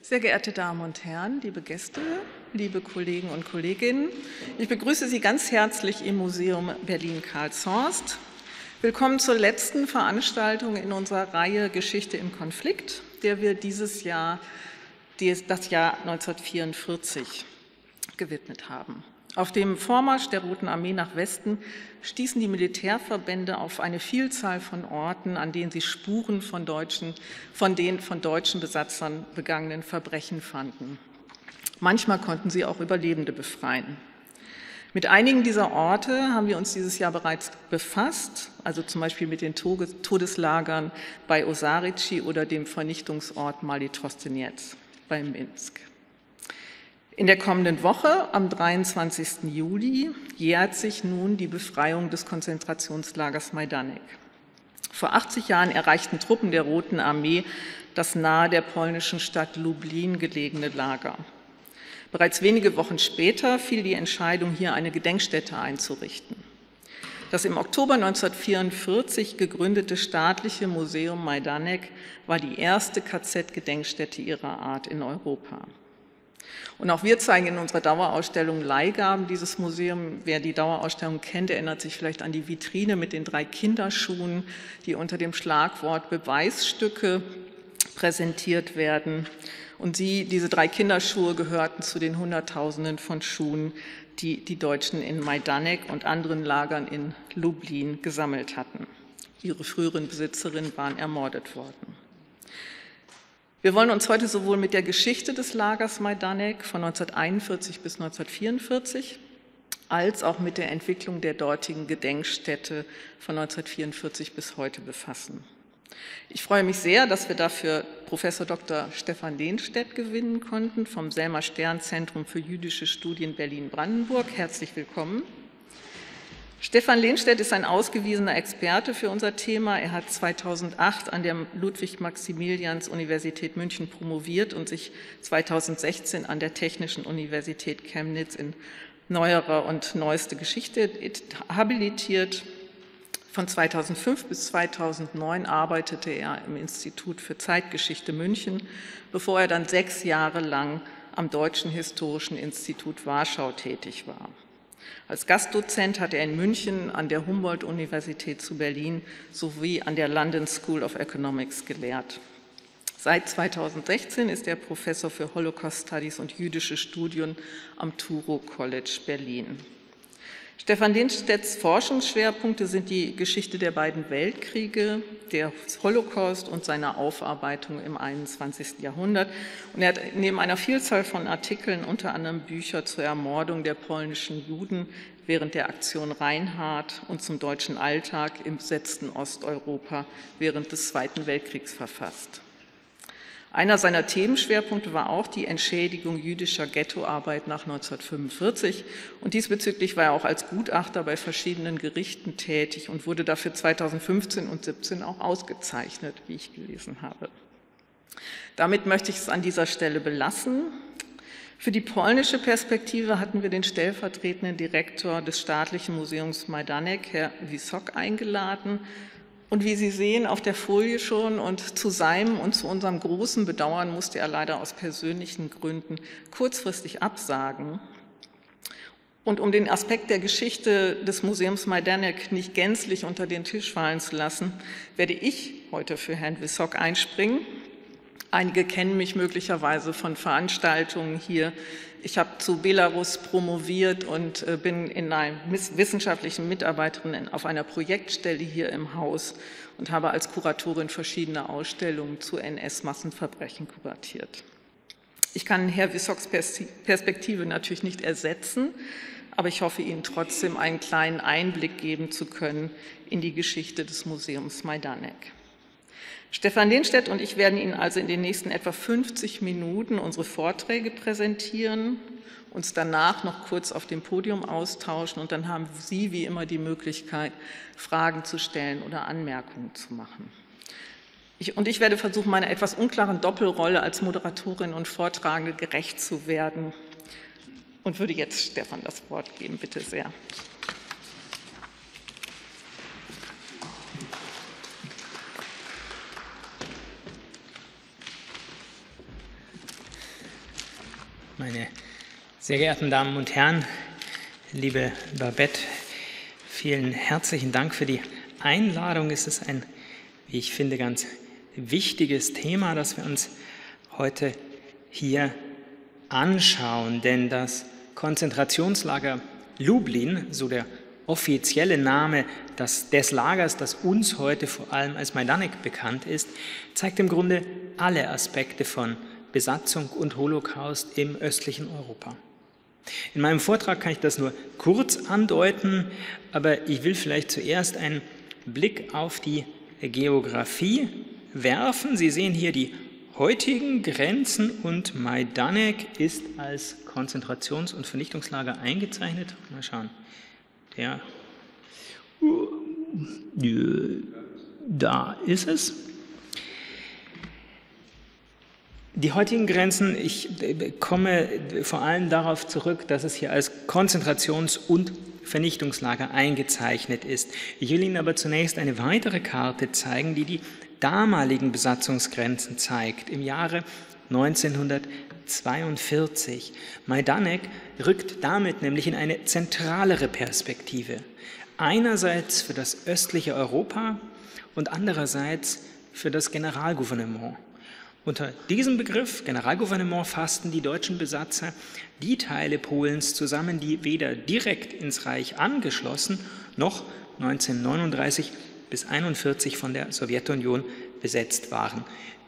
Sehr geehrte Damen und Herren, liebe Gäste, liebe Kollegen und Kolleginnen, ich begrüße Sie ganz herzlich im Museum Berlin-Karlshorst. Willkommen zur letzten Veranstaltung in unserer Reihe Geschichte im Konflikt, der wir dieses Jahr das Jahr 1944 gewidmet haben. Auf dem Vormarsch der Roten Armee nach Westen stießen die Militärverbände auf eine Vielzahl von Orten, an denen sie Spuren von den von deutschen Besatzern begangenen Verbrechen fanden. Manchmal konnten sie auch Überlebende befreien. Mit einigen dieser Orte haben wir uns dieses Jahr bereits befasst, also zum Beispiel mit den Todeslagern bei Osarici oder dem Vernichtungsort Mali Trostenets bei Minsk. In der kommenden Woche, am 23. Juli, jährt sich nun die Befreiung des Konzentrationslagers Majdanek. Vor 80 Jahren erreichten Truppen der Roten Armee das nahe der polnischen Stadt Lublin gelegene Lager. Bereits wenige Wochen später fiel die Entscheidung, hier eine Gedenkstätte einzurichten. Das im Oktober 1944 gegründete staatliche Museum Majdanek war die erste KZ-Gedenkstätte ihrer Art in Europa. Und auch wir zeigen in unserer Dauerausstellung Leihgaben dieses Museum. Wer die Dauerausstellung kennt, erinnert sich vielleicht an die Vitrine mit den 3 Kinderschuhen, die unter dem Schlagwort Beweisstücke präsentiert werden. Und diese 3 Kinderschuhe gehörten zu den Hunderttausenden von Schuhen, die die Deutschen in Majdanek und anderen Lagern in Lublin gesammelt hatten. Ihre früheren Besitzerinnen waren ermordet worden. Wir wollen uns heute sowohl mit der Geschichte des Lagers Majdanek von 1941 bis 1944 als auch mit der Entwicklung der dortigen Gedenkstätte von 1944 bis heute befassen. Ich freue mich sehr, dass wir dafür Professor Dr. Stefan Lehnstedt gewinnen konnten vom Selma Stern Zentrum für jüdische Studien Berlin-Brandenburg. Herzlich willkommen. Stefan Lehnstedt ist ein ausgewiesener Experte für unser Thema. Er hat 2008 an der Ludwig-Maximilians-Universität München promoviert und sich 2016 an der Technischen Universität Chemnitz in neuerer und neueste Geschichte habilitiert. Von 2005 bis 2009 arbeitete er im Institut für Zeitgeschichte München, bevor er dann 6 Jahre lang am Deutschen Historischen Institut Warschau tätig war. Als Gastdozent hat er in München an der Humboldt-Universität zu Berlin sowie an der London School of Economics gelehrt. Seit 2016 ist er Professor für Holocaust Studies und jüdische Studien am Touro College Berlin. Stefan Lehnstedts Forschungsschwerpunkte sind die Geschichte der beiden Weltkriege, der Holocaust und seiner Aufarbeitung im 21. Jahrhundert. Und er hat neben einer Vielzahl von Artikeln unter anderem Bücher zur Ermordung der polnischen Juden während der Aktion Reinhardt und zum deutschen Alltag im besetzten Osteuropa während des Zweiten Weltkriegs verfasst. Einer seiner Themenschwerpunkte war auch die Entschädigung jüdischer Ghettoarbeit nach 1945 und diesbezüglich war er auch als Gutachter bei verschiedenen Gerichten tätig und wurde dafür 2015 und 2017 auch ausgezeichnet, wie ich gelesen habe. Damit möchte ich es an dieser Stelle belassen. Für die polnische Perspektive hatten wir den stellvertretenden Direktor des Staatlichen Museums Majdanek, Herr Wysok, eingeladen. Und wie Sie sehen auf der Folie schon, und zu seinem und zu unserem großen Bedauern musste er leider aus persönlichen Gründen kurzfristig absagen. Und um den Aspekt der Geschichte des Museums Majdanek nicht gänzlich unter den Tisch fallen zu lassen, werde ich heute für Herrn Wysok einspringen. Einige kennen mich möglicherweise von Veranstaltungen hier. Ich habe zu Belarus promoviert und bin in einer wissenschaftlichen Mitarbeiterin auf einer Projektstelle hier im Haus und habe als Kuratorin verschiedene Ausstellungen zu NS-Massenverbrechen kuratiert. Ich kann Herrn Wysoks Perspektive natürlich nicht ersetzen, aber ich hoffe, Ihnen trotzdem einen kleinen Einblick geben zu können in die Geschichte des Museums Majdanek. Stefan Lehnstedt und ich werden Ihnen also in den nächsten etwa 50 Minuten unsere Vorträge präsentieren, uns danach noch kurz auf dem Podium austauschen und dann haben Sie wie immer die Möglichkeit, Fragen zu stellen oder Anmerkungen zu machen. Ich werde versuchen, meiner etwas unklaren Doppelrolle als Moderatorin und Vortragende gerecht zu werden und würde jetzt Stefan das Wort geben. Bitte sehr. Meine sehr geehrten Damen und Herren, liebe Babette, vielen herzlichen Dank für die Einladung. Es ist ein, wie ich finde, ganz wichtiges Thema, das wir uns heute hier anschauen, denn das Konzentrationslager Lublin, so der offizielle Name des Lagers, das uns heute vor allem als Majdanek bekannt ist, zeigt im Grunde alle Aspekte von Besatzung und Holocaust im östlichen Europa. In meinem Vortrag kann ich das nur kurz andeuten, aber ich will vielleicht zuerst einen Blick auf die Geografie werfen. Sie sehen hier die heutigen Grenzen und Majdanek ist als Konzentrations- und Vernichtungslager eingezeichnet. Mal schauen. Da ist es. Die heutigen Grenzen, ich komme vor allem darauf zurück, dass es hier als Konzentrations- und Vernichtungslager eingezeichnet ist. Ich will Ihnen aber zunächst eine weitere Karte zeigen, die die damaligen Besatzungsgrenzen zeigt, im Jahre 1942. Majdanek rückt damit nämlich in eine zentralere Perspektive. Einerseits für das östliche Europa und andererseits für das Generalgouvernement. Unter diesem Begriff Generalgouvernement fassten die deutschen Besatzer die Teile Polens zusammen, die weder direkt ins Reich angeschlossen noch 1939 bis 1941 von der Sowjetunion besetzt waren.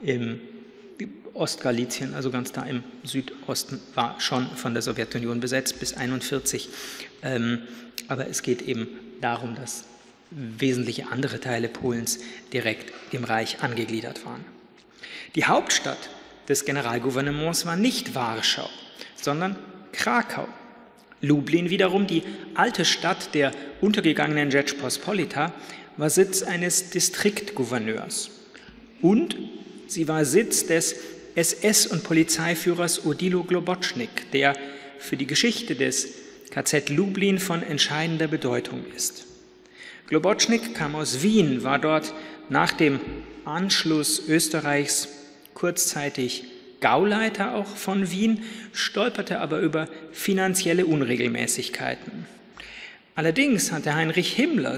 Ostgalizien, also ganz da im Südosten, war schon von der Sowjetunion besetzt bis 1941. Aber es geht eben darum, dass wesentliche andere Teile Polens direkt dem Reich angegliedert waren. Die Hauptstadt des Generalgouvernements war nicht Warschau, sondern Krakau. Lublin wiederum, die alte Stadt der untergegangenen Rzeczpospolita, war Sitz eines Distriktgouverneurs. Und sie war Sitz des SS- und Polizeiführers Odilo Globocnik, der für die Geschichte des KZ Lublin von entscheidender Bedeutung ist. Globocnik kam aus Wien, war dort nach dem Anschluss Österreichs kurzzeitig Gauleiter auch von Wien, stolperte aber über finanzielle Unregelmäßigkeiten. Allerdings hatte Heinrich Himmler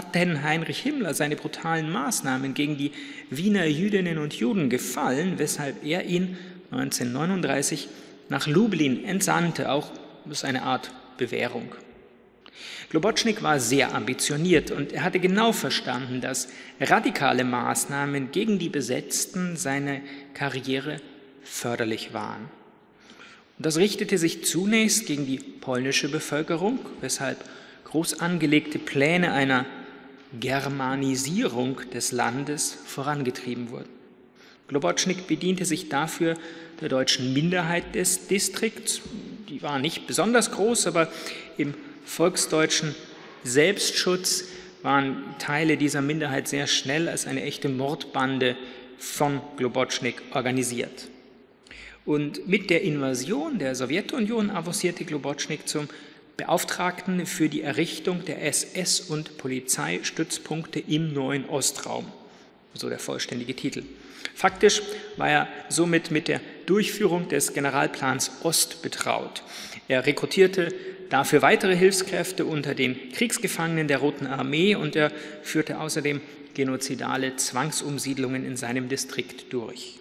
seine brutalen Maßnahmen gegen die Wiener Jüdinnen und Juden gefallen, weshalb er ihn 1939 nach Lublin entsandte, auch als eine Art Bewährung. Globocnik war sehr ambitioniert und er hatte genau verstanden, dass radikale Maßnahmen gegen die Besetzten seine Karriere förderlich waren. Und das richtete sich zunächst gegen die polnische Bevölkerung, weshalb groß angelegte Pläne einer Germanisierung des Landes vorangetrieben wurden. Globocnik bediente sich dafür der deutschen Minderheit des Distrikts. Die war nicht besonders groß, aber im volksdeutschen Selbstschutz waren Teile dieser Minderheit sehr schnell als eine echte Mordbande von Globocnik organisiert. Und mit der Invasion der Sowjetunion avancierte Globocnik zum Beauftragten für die Errichtung der SS- und Polizeistützpunkte im neuen Ostraum, so der vollständige Titel. Faktisch war er somit mit der Durchführung des Generalplans Ost betraut. Er rekrutierte dafür weitere Hilfskräfte unter den Kriegsgefangenen der Roten Armee und er führte außerdem genozidale Zwangsumsiedlungen in seinem Distrikt durch.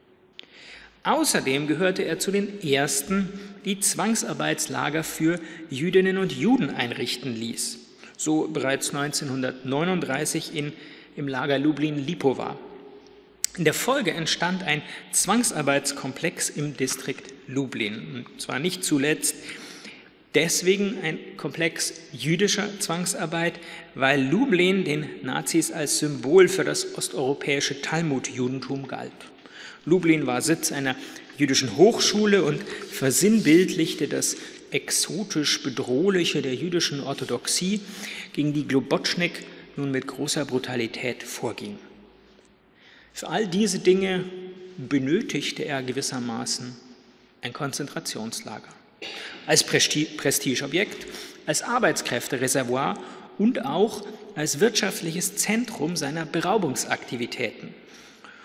Außerdem gehörte er zu den ersten, die Zwangsarbeitslager für Jüdinnen und Juden einrichten ließ. So bereits 1939 im Lager Lublin-Lipowa. In der Folge entstand ein Zwangsarbeitskomplex im Distrikt Lublin. Und zwar nicht zuletzt deswegen ein Komplex jüdischer Zwangsarbeit, weil Lublin den Nazis als Symbol für das osteuropäische Talmud-Judentum galt. Lublin war Sitz einer jüdischen Hochschule und versinnbildlichte das exotisch Bedrohliche der jüdischen Orthodoxie, gegen die Globocnik nun mit großer Brutalität vorging. Für all diese Dinge benötigte er gewissermaßen ein Konzentrationslager. Als Prestigeobjekt, als Arbeitskräftereservoir und auch als wirtschaftliches Zentrum seiner Beraubungsaktivitäten.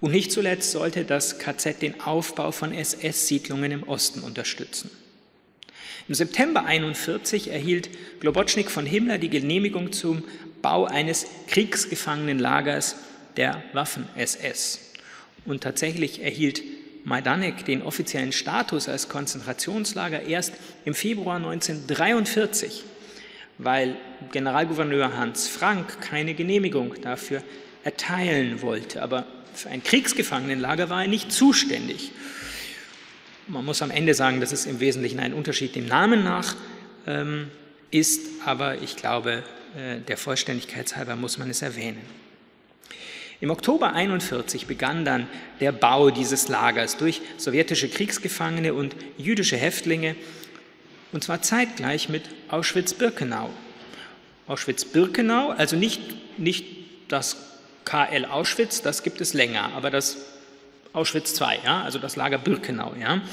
Und nicht zuletzt sollte das KZ den Aufbau von SS-Siedlungen im Osten unterstützen. Im September 1941 erhielt Globocnik von Himmler die Genehmigung zum Bau eines Kriegsgefangenenlagers der Waffen-SS. Und tatsächlich erhielt Majdanek den offiziellen Status als Konzentrationslager erst im Februar 1943, weil Generalgouverneur Hans Frank keine Genehmigung dafür erteilen wollte. Aber für ein Kriegsgefangenenlager war er nicht zuständig. Man muss am Ende sagen, dass es im Wesentlichen ein Unterschied dem Namen nach ist, aber ich glaube, der Vollständigkeit halber muss man es erwähnen. Im Oktober 1941 begann dann der Bau dieses Lagers durch sowjetische Kriegsgefangene und jüdische Häftlinge, und zwar zeitgleich mit Auschwitz-Birkenau. Auschwitz-Birkenau, also nicht das KL Auschwitz, das gibt es länger, aber das Auschwitz II, ja, also das Lager Birkenau. Ja.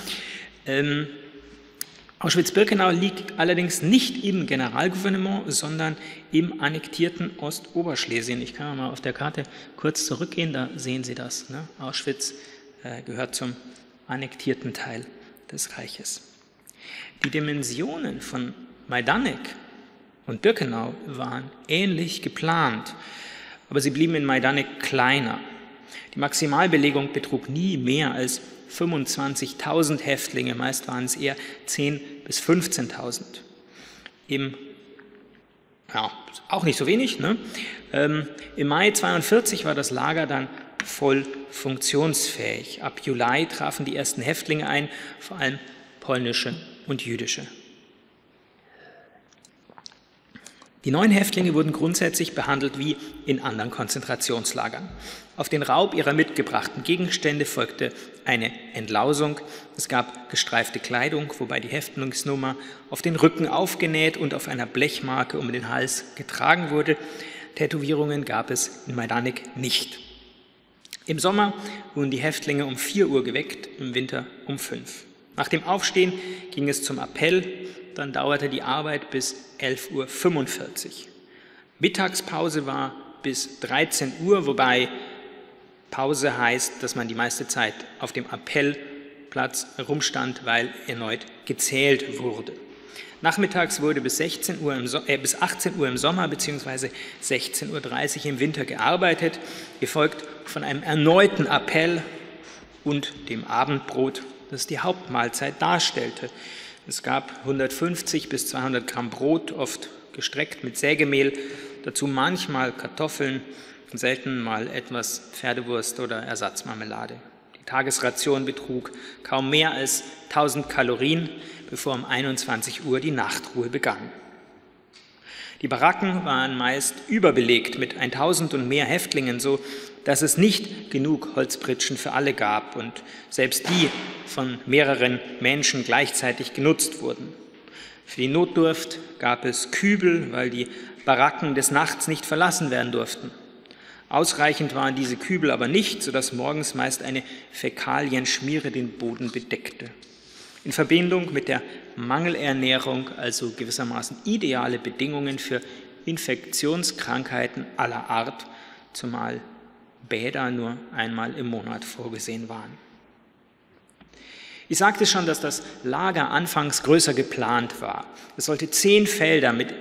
Auschwitz-Birkenau liegt allerdings nicht im Generalgouvernement, sondern im annektierten Ostoberschlesien. Ich kann mal auf der Karte kurz zurückgehen, da sehen Sie das. Ne? Auschwitz gehört zum annektierten Teil des Reiches. Die Dimensionen von Majdanek und Birkenau waren ähnlich geplant, aber sie blieben in Majdanek kleiner. Die Maximalbelegung betrug nie mehr als 25.000 Häftlinge, meist waren es eher 10.000 bis 15.000. Auch nicht so wenig. Ne? Im Mai 1942 war das Lager dann voll funktionsfähig. Ab Juli trafen die ersten Häftlinge ein, vor allem polnische und jüdische. Die neuen Häftlinge wurden grundsätzlich behandelt wie in anderen Konzentrationslagern. Auf den Raub ihrer mitgebrachten Gegenstände folgte eine Entlausung. Es gab gestreifte Kleidung, wobei die Häftlingsnummer auf den Rücken aufgenäht und auf einer Blechmarke um den Hals getragen wurde. Tätowierungen gab es in Majdanek nicht. Im Sommer wurden die Häftlinge um 4 Uhr geweckt, im Winter um 5. Nach dem Aufstehen ging es zum Appell. Dann dauerte die Arbeit bis 11.45 Uhr. Mittagspause war bis 13 Uhr, wobei Pause heißt, dass man die meiste Zeit auf dem Appellplatz herumstand, weil erneut gezählt wurde. Nachmittags wurde bis 18 Uhr im Sommer bzw. 16.30 Uhr im Winter gearbeitet, gefolgt von einem erneuten Appell und dem Abendbrot, das die Hauptmahlzeit darstellte. Es gab 150 bis 200 Gramm Brot, oft gestreckt mit Sägemehl, dazu manchmal Kartoffeln, selten mal etwas Pferdewurst oder Ersatzmarmelade. Die Tagesration betrug kaum mehr als 1000 Kalorien, bevor um 21 Uhr die Nachtruhe begann. Die Baracken waren meist überbelegt mit 1000 und mehr Häftlingen, so dass es nicht genug Holzpritschen für alle gab und selbst die von mehreren Menschen gleichzeitig genutzt wurden. Für die Notdurft gab es Kübel, weil die Baracken des Nachts nicht verlassen werden durften. Ausreichend waren diese Kübel aber nicht, sodass morgens meist eine Fäkalienschmiere den Boden bedeckte. In Verbindung mit der Mangelernährung, also gewissermaßen ideale Bedingungen für Infektionskrankheiten aller Art, zumal Bäder nur einmal im Monat vorgesehen waren. Ich sagte schon, dass das Lager anfangs größer geplant war. Es sollten 10 Felder mit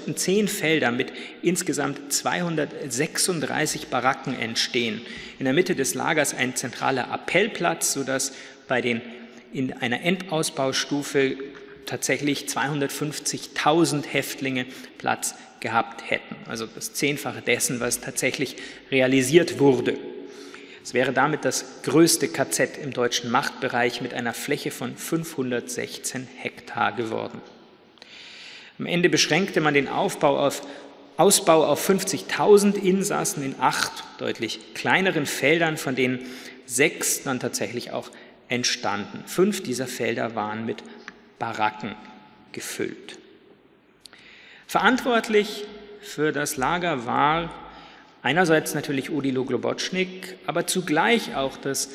insgesamt 236 Baracken entstehen. In der Mitte des Lagers ein zentraler Appellplatz, sodass in einer Endausbaustufe tatsächlich 250.000 Häftlinge Platz gehabt hätten. Also das 10-fache dessen, was tatsächlich realisiert wurde. Es wäre damit das größte KZ im deutschen Machtbereich mit einer Fläche von 516 Hektar geworden. Am Ende beschränkte man den Ausbau auf 50.000 Insassen in 8 deutlich kleineren Feldern, von denen 6 dann tatsächlich auch entstanden. 5 dieser Felder waren mit Baracken gefüllt. Verantwortlich für das Lager war einerseits natürlich Odilo Globocnik, aber zugleich auch das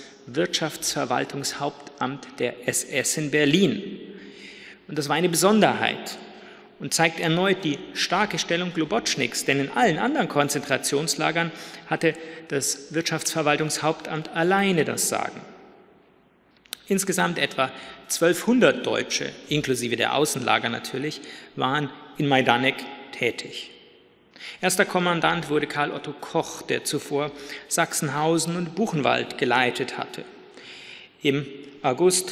Wirtschaftsverwaltungshauptamt der SS in Berlin. Und das war eine Besonderheit. und zeigt erneut die starke Stellung Globotschniks, denn in allen anderen Konzentrationslagern hatte das Wirtschaftsverwaltungshauptamt alleine das Sagen. Insgesamt etwa 1200 Deutsche, inklusive der Außenlager natürlich, waren in Majdanek tätig. Erster Kommandant wurde Karl Otto Koch, der zuvor Sachsenhausen und Buchenwald geleitet hatte. Im August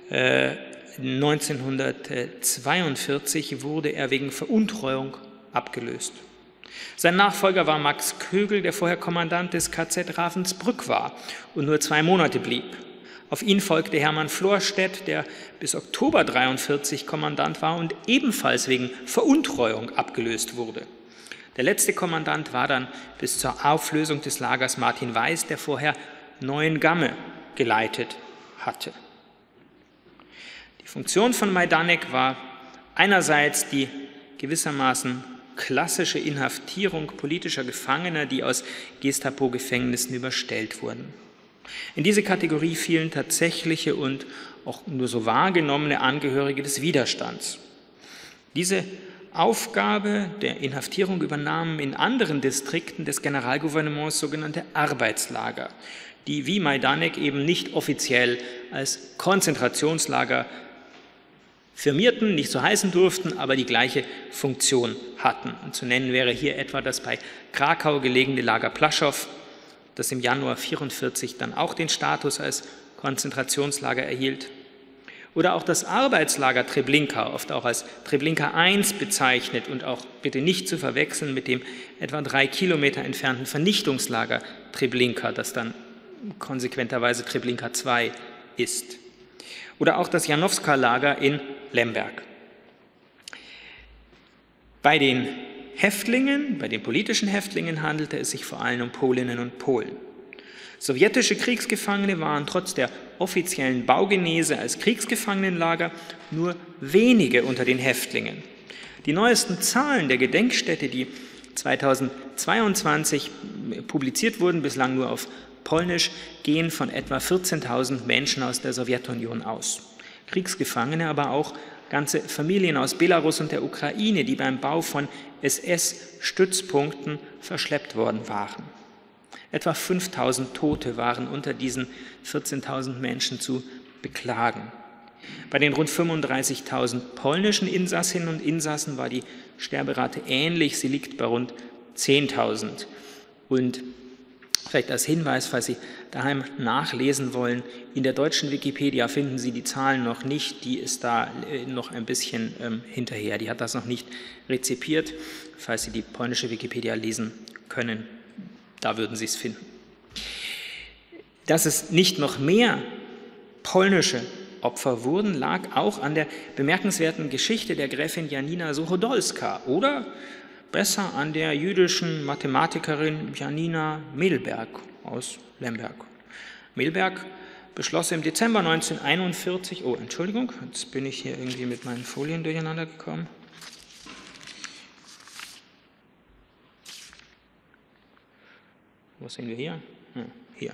1942 wurde er wegen Veruntreuung abgelöst. Sein Nachfolger war Max Kögel, der vorher Kommandant des KZ Ravensbrück war und nur 2 Monate blieb. Auf ihn folgte Hermann Florstedt, der bis Oktober 1943 Kommandant war und ebenfalls wegen Veruntreuung abgelöst wurde. Der letzte Kommandant war dann bis zur Auflösung des Lagers Martin Weiß, der vorher Neuengamme geleitet hatte. Die Funktion von Majdanek war einerseits die gewissermaßen klassische Inhaftierung politischer Gefangener, die aus Gestapo-Gefängnissen überstellt wurden. In diese Kategorie fielen tatsächliche und auch nur so wahrgenommene Angehörige des Widerstands. Diese Aufgabe der Inhaftierung übernahmen in anderen Distrikten des Generalgouvernements sogenannte Arbeitslager, die wie Majdanek eben nicht offiziell als Konzentrationslager firmierten, nicht so heißen durften, aber die gleiche Funktion hatten. Und zu nennen wäre hier etwa das bei Krakau gelegene Lager Plaschow, das im Januar 1944 dann auch den Status als Konzentrationslager erhielt. Oder auch das Arbeitslager Treblinka, oft auch als Treblinka I bezeichnet und auch bitte nicht zu verwechseln mit dem etwa 3 Kilometer entfernten Vernichtungslager Treblinka, das dann konsequenterweise Treblinka II ist. Oder auch das Janowska-Lager in Lemberg. Bei den Häftlingen, bei den politischen Häftlingen handelte es sich vor allem um Polinnen und Polen. Sowjetische Kriegsgefangene waren trotz der offiziellen Baugenese als Kriegsgefangenenlager nur wenige unter den Häftlingen. Die neuesten Zahlen der Gedenkstätte, die 2022 publiziert wurden, bislang nur auf Polnisch, gehen von etwa 14.000 Menschen aus der Sowjetunion aus. Kriegsgefangene, aber auch ganze Familien aus Belarus und der Ukraine, die beim Bau von SS-Stützpunkten verschleppt worden waren. Etwa 5.000 Tote waren unter diesen 14.000 Menschen zu beklagen. Bei den rund 35.000 polnischen Insassinnen und Insassen war die Sterberate ähnlich, sie liegt bei rund 10.000. Und vielleicht als Hinweis, falls Sie daheim nachlesen wollen, in der deutschen Wikipedia finden Sie die Zahlen noch nicht, die ist da noch ein bisschen hinterher, die hat das noch nicht rezipiert. Falls Sie die polnische Wikipedia lesen können, da würden Sie es finden. Dass es nicht noch mehr polnische Opfer wurden, lag auch an der bemerkenswerten Geschichte der Gräfin Janina Suchodolska oder besser an der jüdischen Mathematikerin Janina Milberg aus Lemberg. Milberg beschloss im Dezember 1941, jetzt bin ich hier irgendwie mit meinen Folien durcheinander gekommen. Was sehen wir hier? Hier.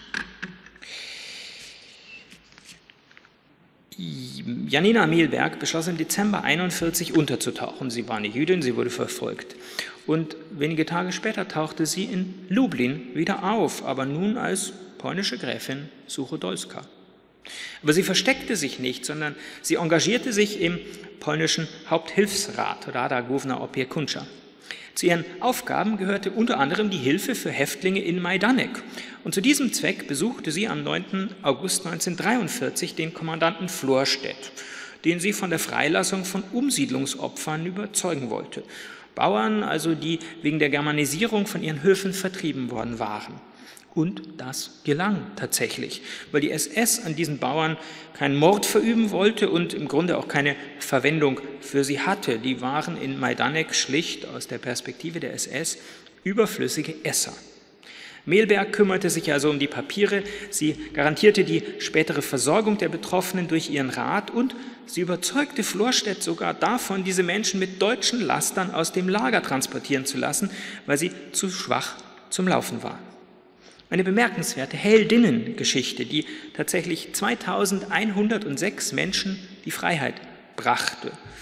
Janina Milberg beschloss im Dezember 1941 unterzutauchen. Sie war eine Jüdin, sie wurde verfolgt. Und wenige Tage später tauchte sie in Lublin wieder auf, aber nun als polnische Gräfin Suchodolska. Aber sie versteckte sich nicht, sondern sie engagierte sich im polnischen Haupthilfsrat, Rada Główna Opiekuńcza. Zu ihren Aufgaben gehörte unter anderem die Hilfe für Häftlinge in Majdanek. Und zu diesem Zweck besuchte sie am 9. August 1943 den Kommandanten Florstedt, den sie von der Freilassung von Umsiedlungsopfern überzeugen wollte. Bauern also, die wegen der Germanisierung von ihren Höfen vertrieben worden waren. Und das gelang tatsächlich, weil die SS an diesen Bauern keinen Mord verüben wollte und im Grunde auch keine Verwendung für sie hatte. Die waren in Majdanek schlicht aus der Perspektive der SS überflüssige Esser. Milberg kümmerte sich also um die Papiere, sie garantierte die spätere Versorgung der Betroffenen durch ihren Rat und sie überzeugte Florstedt sogar davon, diese Menschen mit deutschen Lastern aus dem Lager transportieren zu lassen, weil sie zu schwach zum Laufen waren. Eine bemerkenswerte Heldinnengeschichte, die tatsächlich 2106 Menschen die Freiheit brachte.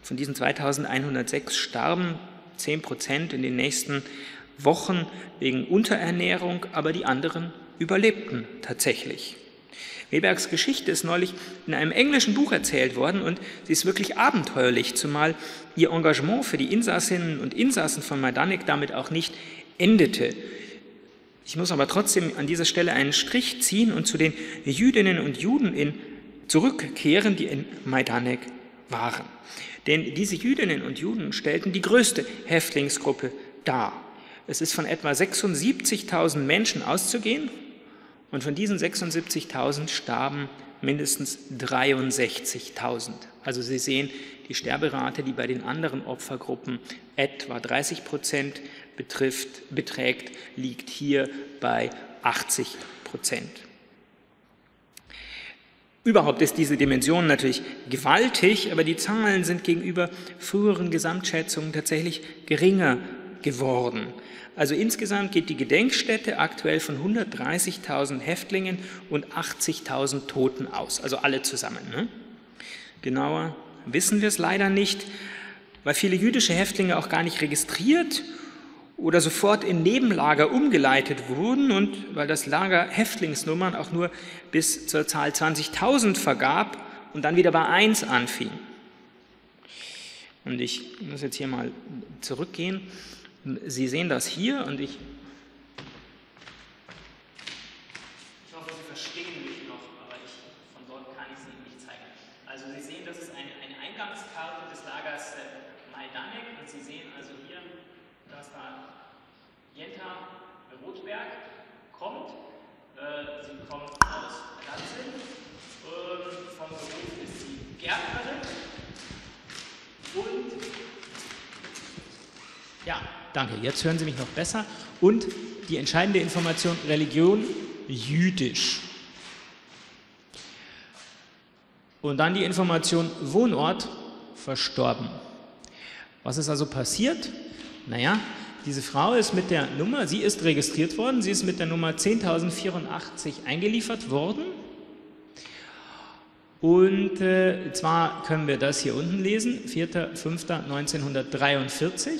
Von diesen 2106 starben 10% in den nächsten Wochen wegen Unterernährung, aber die anderen überlebten tatsächlich. Webergs Geschichte ist neulich in einem englischen Buch erzählt worden und sie ist wirklich abenteuerlich, zumal ihr Engagement für die Insassinnen und Insassen von Majdanek damit auch nicht endete. Ich muss aber trotzdem an dieser Stelle einen Strich ziehen und zu den Jüdinnen und Juden zurückkehren, die in Majdanek waren. Denn diese Jüdinnen und Juden stellten die größte Häftlingsgruppe dar. Es ist von etwa 76.000 Menschen auszugehen und von diesen 76.000 starben mindestens 63.000. Also Sie sehen, die Sterberate, die bei den anderen Opfergruppen etwa 30% beträgt, liegt hier bei 80%. Überhaupt ist diese Dimension natürlich gewaltig, aber die Zahlen sind gegenüber früheren Gesamtschätzungen tatsächlich geringer geworden. Also insgesamt geht die Gedenkstätte aktuell von 130.000 Häftlingen und 80.000 Toten aus, also alle zusammen. Ne? Genauer wissen wir es leider nicht, weil viele jüdische Häftlinge auch gar nicht registriert oder sofort in Nebenlager umgeleitet wurden und weil das Lager Häftlingsnummern auch nur bis zur Zahl 20.000 vergab und dann wieder bei 1 anfing. Und ich muss jetzt hier mal zurückgehen. Sie sehen das hier und ich hoffe, Sie verstehen mich noch, aber von dort kann ich es Ihnen nicht zeigen. Also Sie sehen, das ist eine Eingangskarte des Lagers Majdanek und Sie sehen also hier, dass da Jenta Rotberg kommt. Sie kommt aus Danzig, vom Beruf ist sie Gärtnerin und ja, danke, jetzt hören Sie mich noch besser. Und die entscheidende Information, Religion, jüdisch. Und dann die Information, Wohnort, verstorben. Was ist also passiert? Naja, diese Frau ist mit der Nummer, sie ist registriert worden, sie ist mit der Nummer 10.084 eingeliefert worden. Und zwar können wir das hier unten lesen, 4.5.1943.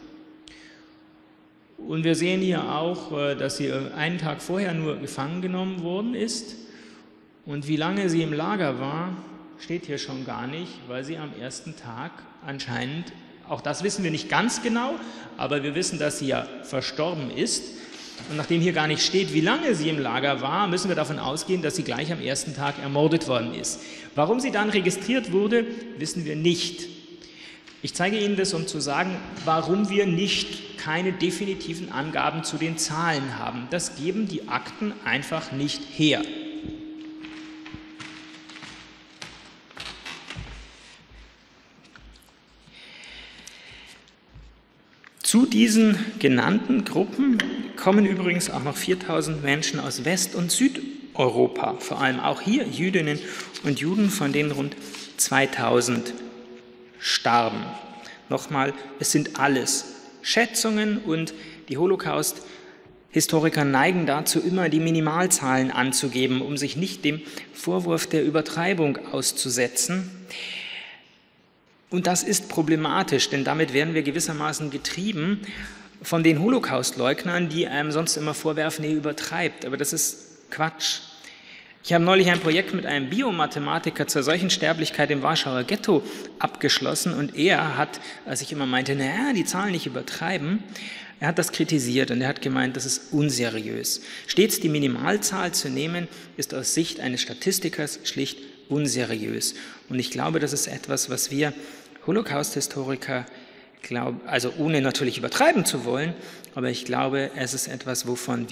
Und wir sehen hier auch, dass sie einen Tag vorher nur gefangen genommen worden ist. Und wie lange sie im Lager war, steht hier schon gar nicht, weil sie am ersten Tag anscheinend, auch das wissen wir nicht ganz genau, aber wir wissen, dass sie ja verstorben ist. Und nachdem hier gar nicht steht, wie lange sie im Lager war, müssen wir davon ausgehen, dass sie gleich am ersten Tag ermordet worden ist. Warum sie dann registriert wurde, wissen wir nicht. Ich zeige Ihnen das, um zu sagen, warum wir keine definitiven Angaben zu den Zahlen haben. Das geben die Akten einfach nicht her. Zu diesen genannten Gruppen kommen übrigens auch noch 4.000 Menschen aus West- und Südeuropa, vor allem auch hier Jüdinnen und Juden, von denen rund 2.000 starben. Nochmal, es sind alles Schätzungen und die Holocaust-Historiker neigen dazu, immer die Minimalzahlen anzugeben, um sich nicht dem Vorwurf der Übertreibung auszusetzen. Und das ist problematisch, denn damit werden wir gewissermaßen getrieben von den Holocaust-Leugnern, die einem sonst immer vorwerfen, ihr übertreibt. Aber das ist Quatsch. Ich habe neulich ein Projekt mit einem Biomathematiker zur Seuchensterblichkeit im Warschauer Ghetto abgeschlossen und er hat, als ich immer meinte, naja, die Zahlen nicht übertreiben, er hat das kritisiert und er hat gemeint, das ist unseriös. Stets die Minimalzahl zu nehmen, ist aus Sicht eines Statistikers schlicht unseriös. Und ich glaube, das ist etwas, was wir Holocaust-Historiker glauben, also ohne natürlich übertreiben zu wollen, aber ich glaube, es ist etwas, worüber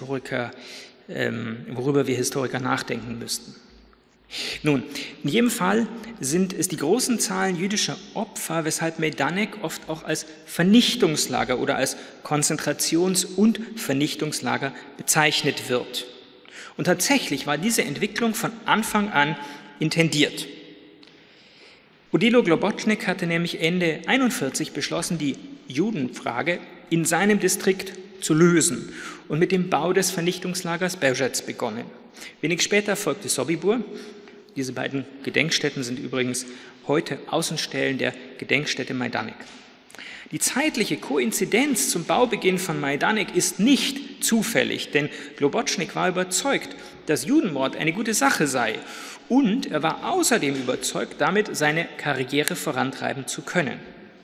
wir Historiker nachdenken müssten. Nun, in jedem Fall sind es die großen Zahlen jüdischer Opfer, weshalb Majdanek oft auch als Vernichtungslager oder als Konzentrations- und Vernichtungslager bezeichnet wird. Und tatsächlich war diese Entwicklung von Anfang an intendiert. Odilo Globocnik hatte nämlich Ende 1941 beschlossen, die Judenfrage in seinem Distrikt zu lösen und mit dem Bau des Vernichtungslagers Belzec begonnen. Wenig später folgte Sobibór. Diese beiden Gedenkstätten sind übrigens heute Außenstellen der Gedenkstätte Majdanek. Die zeitliche Koinzidenz zum Baubeginn von Majdanek ist nicht zufällig, denn Globocnik war überzeugt, dass Judenmord eine gute Sache sei und er war außerdem überzeugt, damit seine Karriere vorantreiben zu können.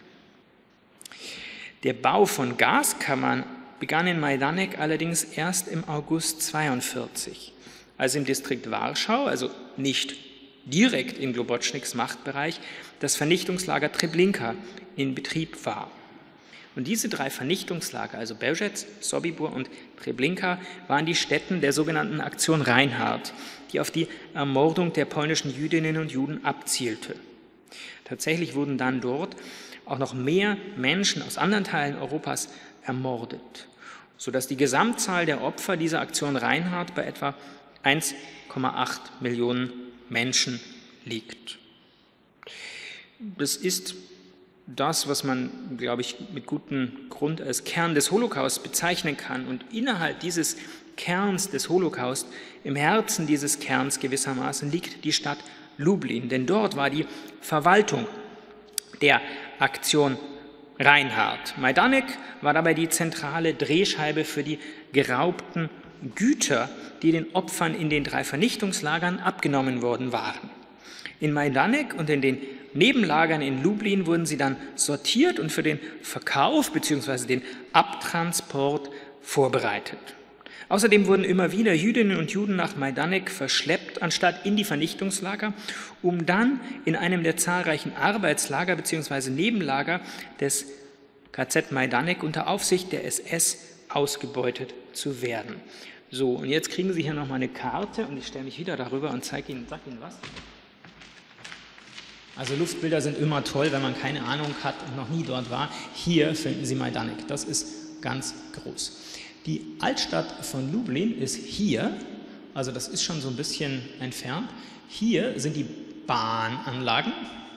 Der Bau von Gaskammern begann in Majdanek allerdings erst im August 1942, als im Distrikt Warschau, also nicht direkt in Globocniks Machtbereich, das Vernichtungslager Treblinka in Betrieb war. Und diese 3 Vernichtungslager, also Belzec, Sobibór und Treblinka, waren die Stätten der sogenannten Aktion Reinhardt, die auf die Ermordung der polnischen Jüdinnen und Juden abzielte. Tatsächlich wurden dann dort auch noch mehr Menschen aus anderen Teilen Europas ermordet, sodass die Gesamtzahl der Opfer dieser Aktion Reinhardt bei etwa 1,8 Millionen Menschen liegt. Das ist das, was man, glaube ich, mit gutem Grund als Kern des Holocaust bezeichnen kann. Und innerhalb dieses Kerns des Holocaust, im Herzen dieses Kerns gewissermaßen, liegt die Stadt Lublin. Denn dort war die Verwaltung der Aktion Reinhardt. Majdanek war dabei die zentrale Drehscheibe für die geraubten Güter, die den Opfern in den 3 Vernichtungslagern abgenommen worden waren. In Majdanek und in den Nebenlagern in Lublin wurden sie dann sortiert und für den Verkauf bzw. den Abtransport vorbereitet. Außerdem wurden immer wieder Jüdinnen und Juden nach Majdanek verschleppt, anstatt in die Vernichtungslager, um dann in einem der zahlreichen Arbeitslager bzw. Nebenlager des KZ Majdanek unter Aufsicht der SS ausgebeutet zu werden. So, und jetzt kriegen Sie hier nochmal eine Karte und ich stelle mich wieder darüber und sage Ihnen was. Also Luftbilder sind immer toll, wenn man keine Ahnung hat und noch nie dort war. Hier finden Sie Majdanek, das ist ganz groß. Die Altstadt von Lublin ist hier, also das ist schon so ein bisschen entfernt. Hier sind die Bahnanlagen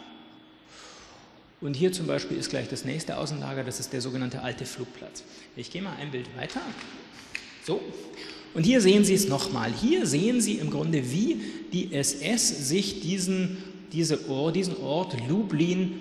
und hier zum Beispiel ist gleich das nächste Außenlager, das ist der sogenannte alte Flugplatz. Ich gehe mal ein Bild weiter. So, und hier sehen Sie es nochmal. Hier sehen Sie im Grunde, wie die SS sich diesen Ort Lublin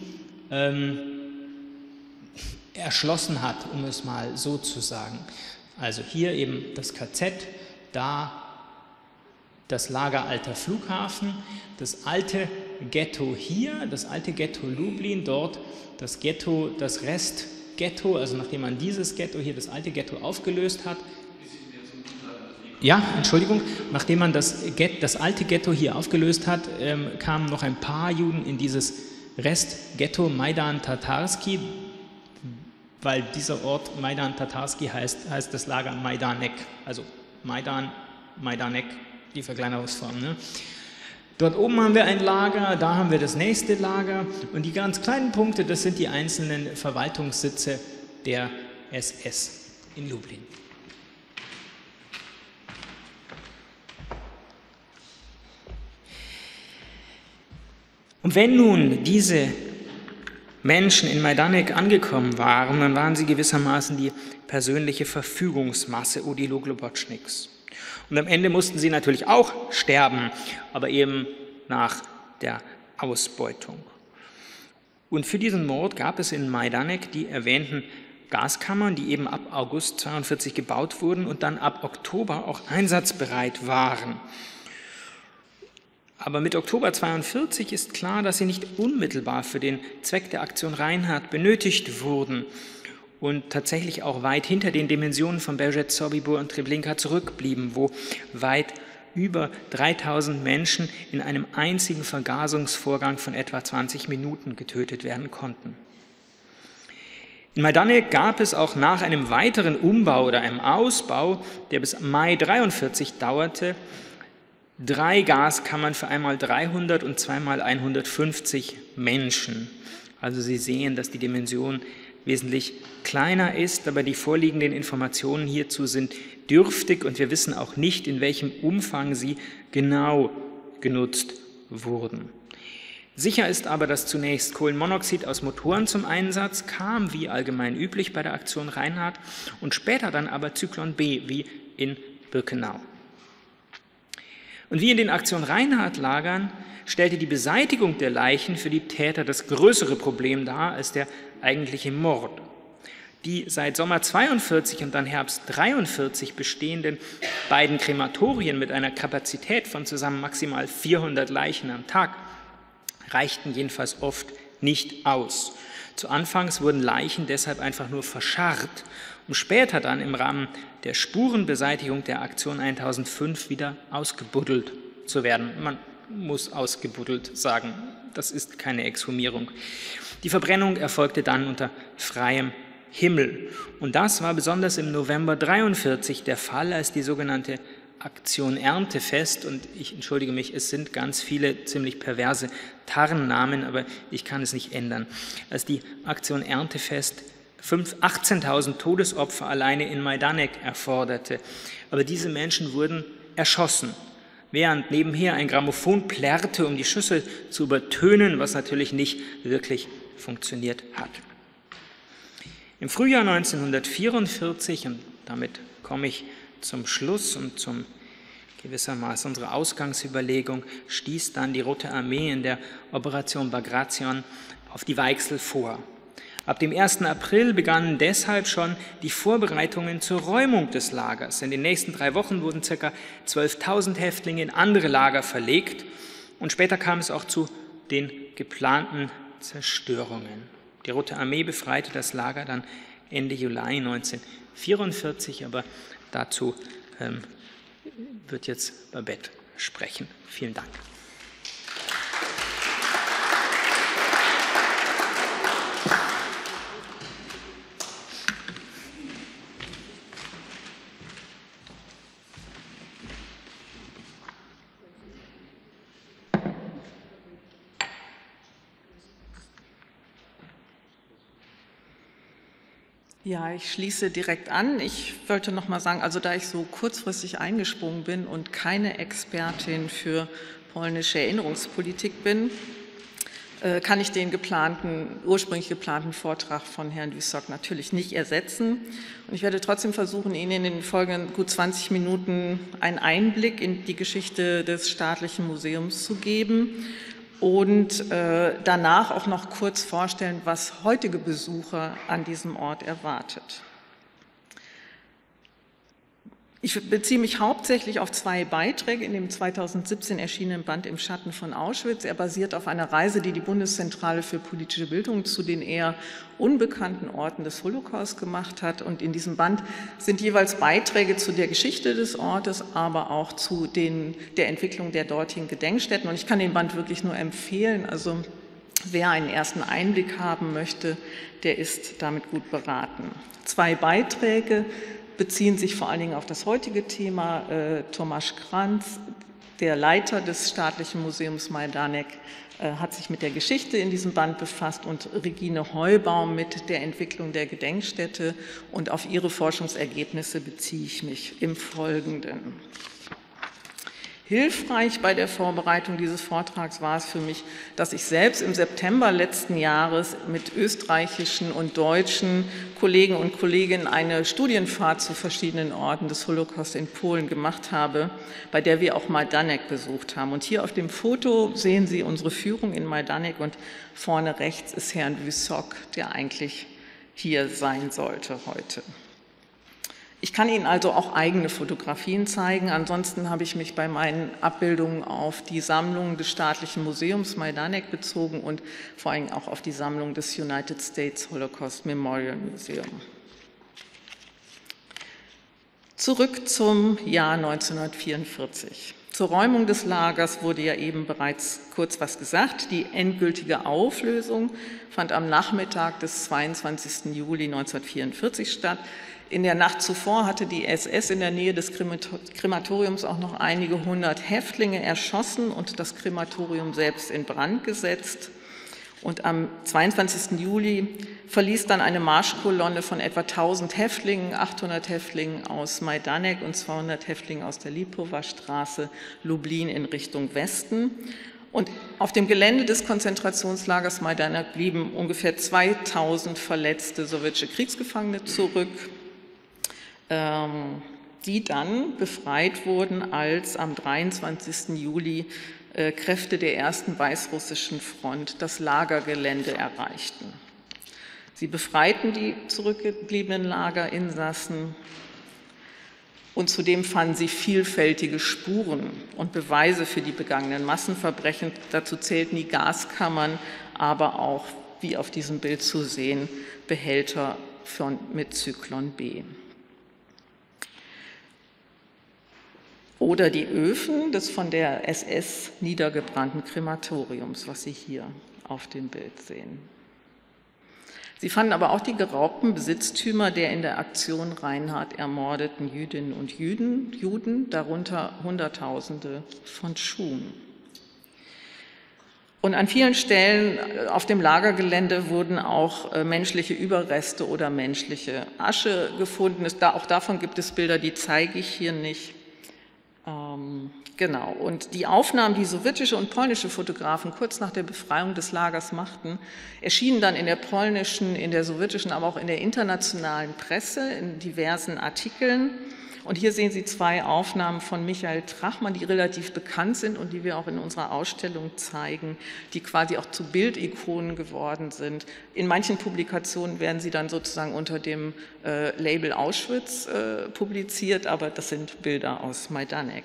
erschlossen hat, um es mal so zu sagen. Also hier eben das KZ, da das Lager Alter Flughafen, das alte Ghetto hier, das alte Ghetto Lublin, dort das Ghetto, das Restghetto, also nachdem man dieses Ghetto hier, das alte Ghetto aufgelöst hat. Ja, Entschuldigung, nachdem man das alte Ghetto hier aufgelöst hat, kamen noch ein paar Juden in dieses Restghetto Maidan Tatarski, weil dieser Ort Maidan Tatarski heißt das Lager Majdanek, also Majdanek, die Verkleinerungsform. Ne? Dort oben haben wir ein Lager, da haben wir das nächste Lager und die ganz kleinen Punkte, das sind die einzelnen Verwaltungssitze der SS in Lublin. Und wenn nun diese Menschen in Majdanek angekommen waren, dann waren sie gewissermaßen die persönliche Verfügungsmasse Odilo Globocniks. Und am Ende mussten sie natürlich auch sterben, aber eben nach der Ausbeutung. Und für diesen Mord gab es in Majdanek die erwähnten Gaskammern, die eben ab August 1942 gebaut wurden und dann ab Oktober auch einsatzbereit waren. Aber mit Oktober 1942 ist klar, dass sie nicht unmittelbar für den Zweck der Aktion Reinhardt benötigt wurden und tatsächlich auch weit hinter den Dimensionen von Belzec, Sobibór und Treblinka zurückblieben, wo weit über 3000 Menschen in einem einzigen Vergasungsvorgang von etwa 20 Minuten getötet werden konnten. In Majdanek gab es auch nach einem weiteren Umbau oder einem Ausbau, der bis Mai 1943 dauerte, 3 Gaskammern für einmal 300 und zweimal 150 Menschen. Also Sie sehen, dass die Dimension wesentlich kleiner ist, aber die vorliegenden Informationen hierzu sind dürftig und wir wissen auch nicht, in welchem Umfang sie genau genutzt wurden. Sicher ist aber, dass zunächst Kohlenmonoxid aus Motoren zum Einsatz kam, wie allgemein üblich bei der Aktion Reinhardt, und später dann aber Zyklon B, wie in Birkenau. Und wie in den Aktion Reinhardt-Lagern stellte die Beseitigung der Leichen für die Täter das größere Problem dar als der eigentliche Mord. Die seit Sommer 42 und dann Herbst 43 bestehenden beiden Krematorien mit einer Kapazität von zusammen maximal 400 Leichen am Tag reichten jedenfalls oft nicht aus. Zu Anfangs wurden Leichen deshalb einfach nur verscharrt, um später dann im Rahmen der Spurenbeseitigung der Aktion 1005 wieder ausgebuddelt zu werden. Man muss ausgebuddelt sagen, das ist keine Exhumierung. Die Verbrennung erfolgte dann unter freiem Himmel. Und das war besonders im November 43 der Fall, als die sogenannte Aktion Erntefest, und ich entschuldige mich, es sind ganz viele ziemlich perverse Tarnnamen, aber ich kann es nicht ändern, als die Aktion Erntefest 18.000 Todesopfer alleine in Majdanek erforderte. Aber diese Menschen wurden erschossen, während nebenher ein Grammophon plärrte, um die Schüsse zu übertönen, was natürlich nicht wirklich funktioniert hat. Im Frühjahr 1944, und damit komme ich zum Schluss und zum gewissermaßen unserer Ausgangsüberlegung, stieß dann die Rote Armee in der Operation Bagration auf die Weichsel vor. Ab dem 1. April begannen deshalb schon die Vorbereitungen zur Räumung des Lagers. In den nächsten 3 Wochen wurden ca. 12.000 Häftlinge in andere Lager verlegt und später kam es auch zu den geplanten Zerstörungen. Die Rote Armee befreite das Lager dann Ende Juli 1944, aber dazu wird jetzt Babette sprechen. Vielen Dank. Ja, ich schließe direkt an. Ich wollte noch mal sagen, also da ich so kurzfristig eingesprungen bin und keine Expertin für polnische Erinnerungspolitik bin, kann ich den ursprünglich geplanten Vortrag von Herrn Wysock natürlich nicht ersetzen. Und ich werde trotzdem versuchen, Ihnen in den folgenden gut 20 Minuten einen Einblick in die Geschichte des Staatlichen Museums zu geben und danach auch noch kurz vorstellen, was heutige Besucher an diesem Ort erwartet. Ich beziehe mich hauptsächlich auf 2 Beiträge in dem 2017 erschienenen Band Im Schatten von Auschwitz. Er basiert auf einer Reise, die die Bundeszentrale für politische Bildung zu den eher unbekannten Orten des Holocaust gemacht hat. Und in diesem Band sind jeweils Beiträge zu der Geschichte des Ortes, aber auch zu der Entwicklung der dortigen Gedenkstätten. Und ich kann den Band wirklich nur empfehlen. Also wer einen ersten Einblick haben möchte, der ist damit gut beraten. 2 Beiträge beziehen sich vor allen Dingen auf das heutige Thema. Tomasz Kranz, der Leiter des Staatlichen Museums Majdanek, hat sich mit der Geschichte in diesem Band befasst und Regine Heubaum mit der Entwicklung der Gedenkstätte. Und auf ihre Forschungsergebnisse beziehe ich mich im Folgenden. Hilfreich bei der Vorbereitung dieses Vortrags war es für mich, dass ich selbst im September letzten Jahres mit österreichischen und deutschen Kollegen und Kolleginnen eine Studienfahrt zu verschiedenen Orten des Holocaust in Polen gemacht habe, bei der wir auch Majdanek besucht haben. Und hier auf dem Foto sehen Sie unsere Führung in Majdanek und vorne rechts ist Herrn Wysock, der eigentlich hier sein sollte heute. Ich kann Ihnen also auch eigene Fotografien zeigen. Ansonsten habe ich mich bei meinen Abbildungen auf die Sammlung des Staatlichen Museums Majdanek bezogen und vor allem auch auf die Sammlung des United States Holocaust Memorial Museum. Zurück zum Jahr 1944. Zur Räumung des Lagers wurde ja eben bereits kurz was gesagt. Die endgültige Auflösung fand am Nachmittag des 22. Juli 1944 statt. In der Nacht zuvor hatte die SS in der Nähe des Krematoriums auch noch einige 100 Häftlinge erschossen und das Krematorium selbst in Brand gesetzt. Und am 22. Juli verließ dann eine Marschkolonne von etwa 1000 Häftlingen, 800 Häftlingen aus Majdanek und 200 Häftlingen aus der Lipower Straße, Lublin in Richtung Westen. Und auf dem Gelände des Konzentrationslagers Majdanek blieben ungefähr 2000 verletzte sowjetische Kriegsgefangene zurück. die dann befreit wurden, als am 23. Juli Kräfte der ersten weißrussischen Front das Lagergelände erreichten. Sie befreiten die zurückgebliebenen Lagerinsassen und zudem fanden sie vielfältige Spuren und Beweise für die begangenen Massenverbrechen. Dazu zählten die Gaskammern, aber auch, wie auf diesem Bild zu sehen, Behälter mit Zyklon B. Oder die Öfen des von der SS niedergebrannten Krematoriums, was Sie hier auf dem Bild sehen. Sie fanden aber auch die geraubten Besitztümer der in der Aktion Reinhardt ermordeten Jüdinnen und Juden, darunter Hunderttausende von Schuhen. Und an vielen Stellen auf dem Lagergelände wurden auch menschliche Überreste oder menschliche Asche gefunden. Auch davon gibt es Bilder, die zeige ich hier nicht. Genau, und die Aufnahmen, die sowjetische und polnische Fotografen kurz nach der Befreiung des Lagers machten, erschienen dann in der polnischen, in der sowjetischen, aber auch in der internationalen Presse, in diversen Artikeln. Und hier sehen Sie zwei Aufnahmen von Michael Trachmann, die relativ bekannt sind und die wir auch in unserer Ausstellung zeigen, die quasi auch zu Bildikonen geworden sind. In manchen Publikationen werden sie dann sozusagen unter dem Label Auschwitz publiziert, aber das sind Bilder aus Majdanek.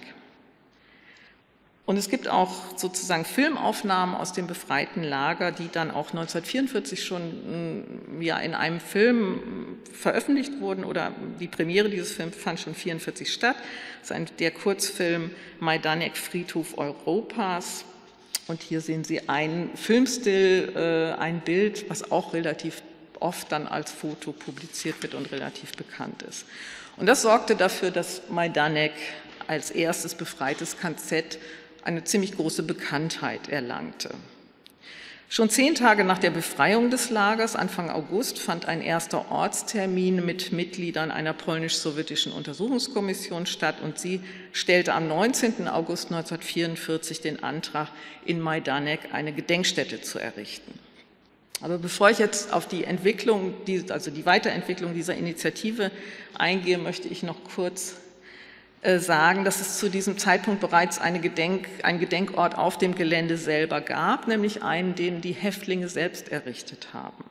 Und es gibt auch sozusagen Filmaufnahmen aus dem befreiten Lager, die dann auch 1944 schon ja, in einem Film veröffentlicht wurden, oder die Premiere dieses Films fand schon 1944 statt. Das ist der Kurzfilm Majdanek, Friedhof Europas. Und hier sehen Sie einen Filmstill, ein Bild, was auch relativ oft dann als Foto publiziert wird und relativ bekannt ist. Und das sorgte dafür, dass Majdanek als erstes befreites KZ eine ziemlich große Bekanntheit erlangte. Schon 10 Tage nach der Befreiung des Lagers, Anfang August, fand ein erster Ortstermin mit Mitgliedern einer polnisch-sowjetischen Untersuchungskommission statt und sie stellte am 19. August 1944 den Antrag, in Majdanek eine Gedenkstätte zu errichten. Aber bevor ich jetzt auf die Entwicklung, also die Weiterentwicklung dieser Initiative eingehe, möchte ich noch kurz sagen, dass es zu diesem Zeitpunkt bereits einen Gedenkort auf dem Gelände selber gab, nämlich einen, den die Häftlinge selbst errichtet haben.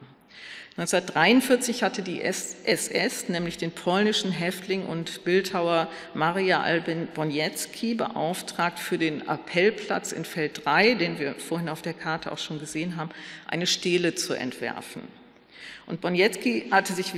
1943 hatte die SS nämlich den polnischen Häftling und Bildhauer Maria Albin Boniecki beauftragt, für den Appellplatz in Feld 3, den wir vorhin auf der Karte auch schon gesehen haben, eine Stele zu entwerfen. Und Boniecki hatte sich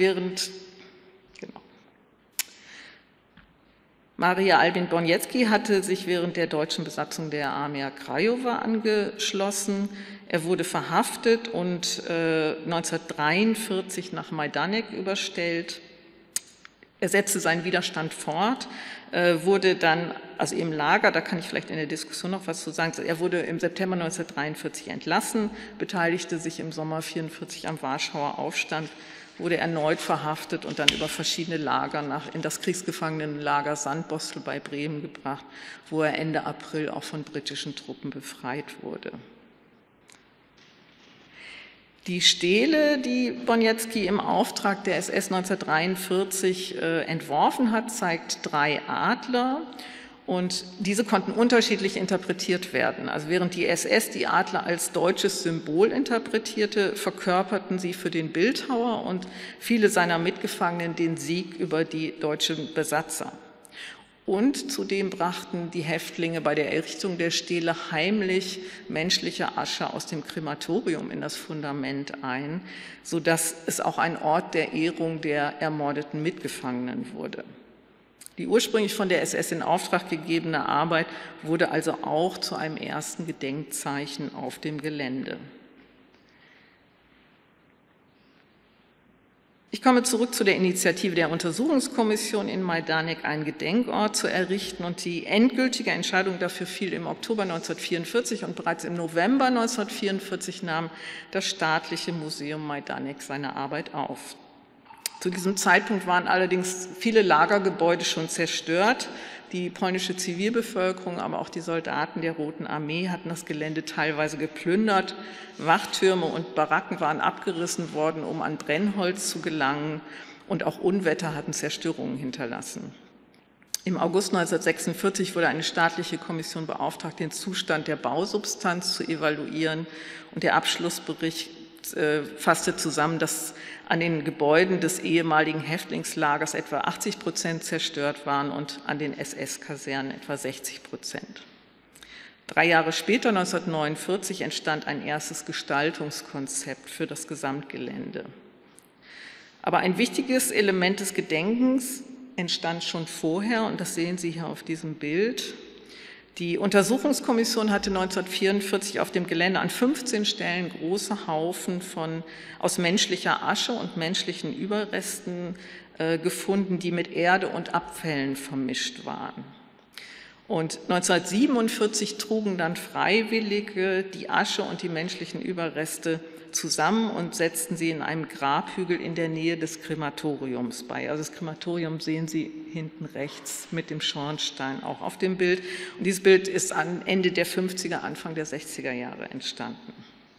Maria Albin Boniecki hatte sich während der deutschen Besatzung der Armia Krajowa angeschlossen. Er wurde verhaftet und 1943 nach Majdanek überstellt. Er setzte seinen Widerstand fort, wurde dann, also im Lager, da kann ich vielleicht in der Diskussion noch was zu sagen, er wurde im September 1943 entlassen, beteiligte sich im Sommer 1944 am Warschauer Aufstand, wurde erneut verhaftet und dann über verschiedene Lager in das Kriegsgefangenenlager Sandbostel bei Bremen gebracht, wo er Ende April auch von britischen Truppen befreit wurde. Die Stele, die Boniecki im Auftrag der SS 1943 entworfen hat, zeigt 3 Adler. Und diese konnten unterschiedlich interpretiert werden. Also während die SS die Adler als deutsches Symbol interpretierte, verkörperten sie für den Bildhauer und viele seiner Mitgefangenen den Sieg über die deutschen Besatzer. Und zudem brachten die Häftlinge bei der Errichtung der Stele heimlich menschliche Asche aus dem Krematorium in das Fundament ein, sodass es auch ein Ort der Ehrung der ermordeten Mitgefangenen wurde. Die ursprünglich von der SS in Auftrag gegebene Arbeit wurde also auch zu einem ersten Gedenkzeichen auf dem Gelände. Ich komme zurück zu der Initiative der Untersuchungskommission in Majdanek, einen Gedenkort zu errichten. Und die endgültige Entscheidung dafür fiel im Oktober 1944 und bereits im November 1944 nahm das staatliche Museum Majdanek seine Arbeit auf. Zu diesem Zeitpunkt waren allerdings viele Lagergebäude schon zerstört. Die polnische Zivilbevölkerung, aber auch die Soldaten der Roten Armee hatten das Gelände teilweise geplündert. Wachtürme und Baracken waren abgerissen worden, um an Brennholz zu gelangen. Und auch Unwetter hatten Zerstörungen hinterlassen. Im August 1946 wurde eine staatliche Kommission beauftragt, den Zustand der Bausubstanz zu evaluieren, und der Abschlussbericht fasste zusammen, dass an den Gebäuden des ehemaligen Häftlingslagers etwa 80% zerstört waren und an den SS-Kasernen etwa 60%. 3 Jahre später, 1949, entstand ein erstes Gestaltungskonzept für das Gesamtgelände. Aber ein wichtiges Element des Gedenkens entstand schon vorher, und das sehen Sie hier auf diesem Bild. Die Untersuchungskommission hatte 1944 auf dem Gelände an 15 Stellen große Haufen aus menschlicher Asche und menschlichen Überresten gefunden, die mit Erde und Abfällen vermischt waren. Und 1947 trugen dann Freiwillige die Asche und die menschlichen Überreste zusammen und setzten sie in einem Grabhügel in der Nähe des Krematoriums bei. Also das Krematorium sehen Sie hinten rechts mit dem Schornstein auch auf dem Bild. Und dieses Bild ist am Ende der 50er, Anfang der 60er Jahre entstanden.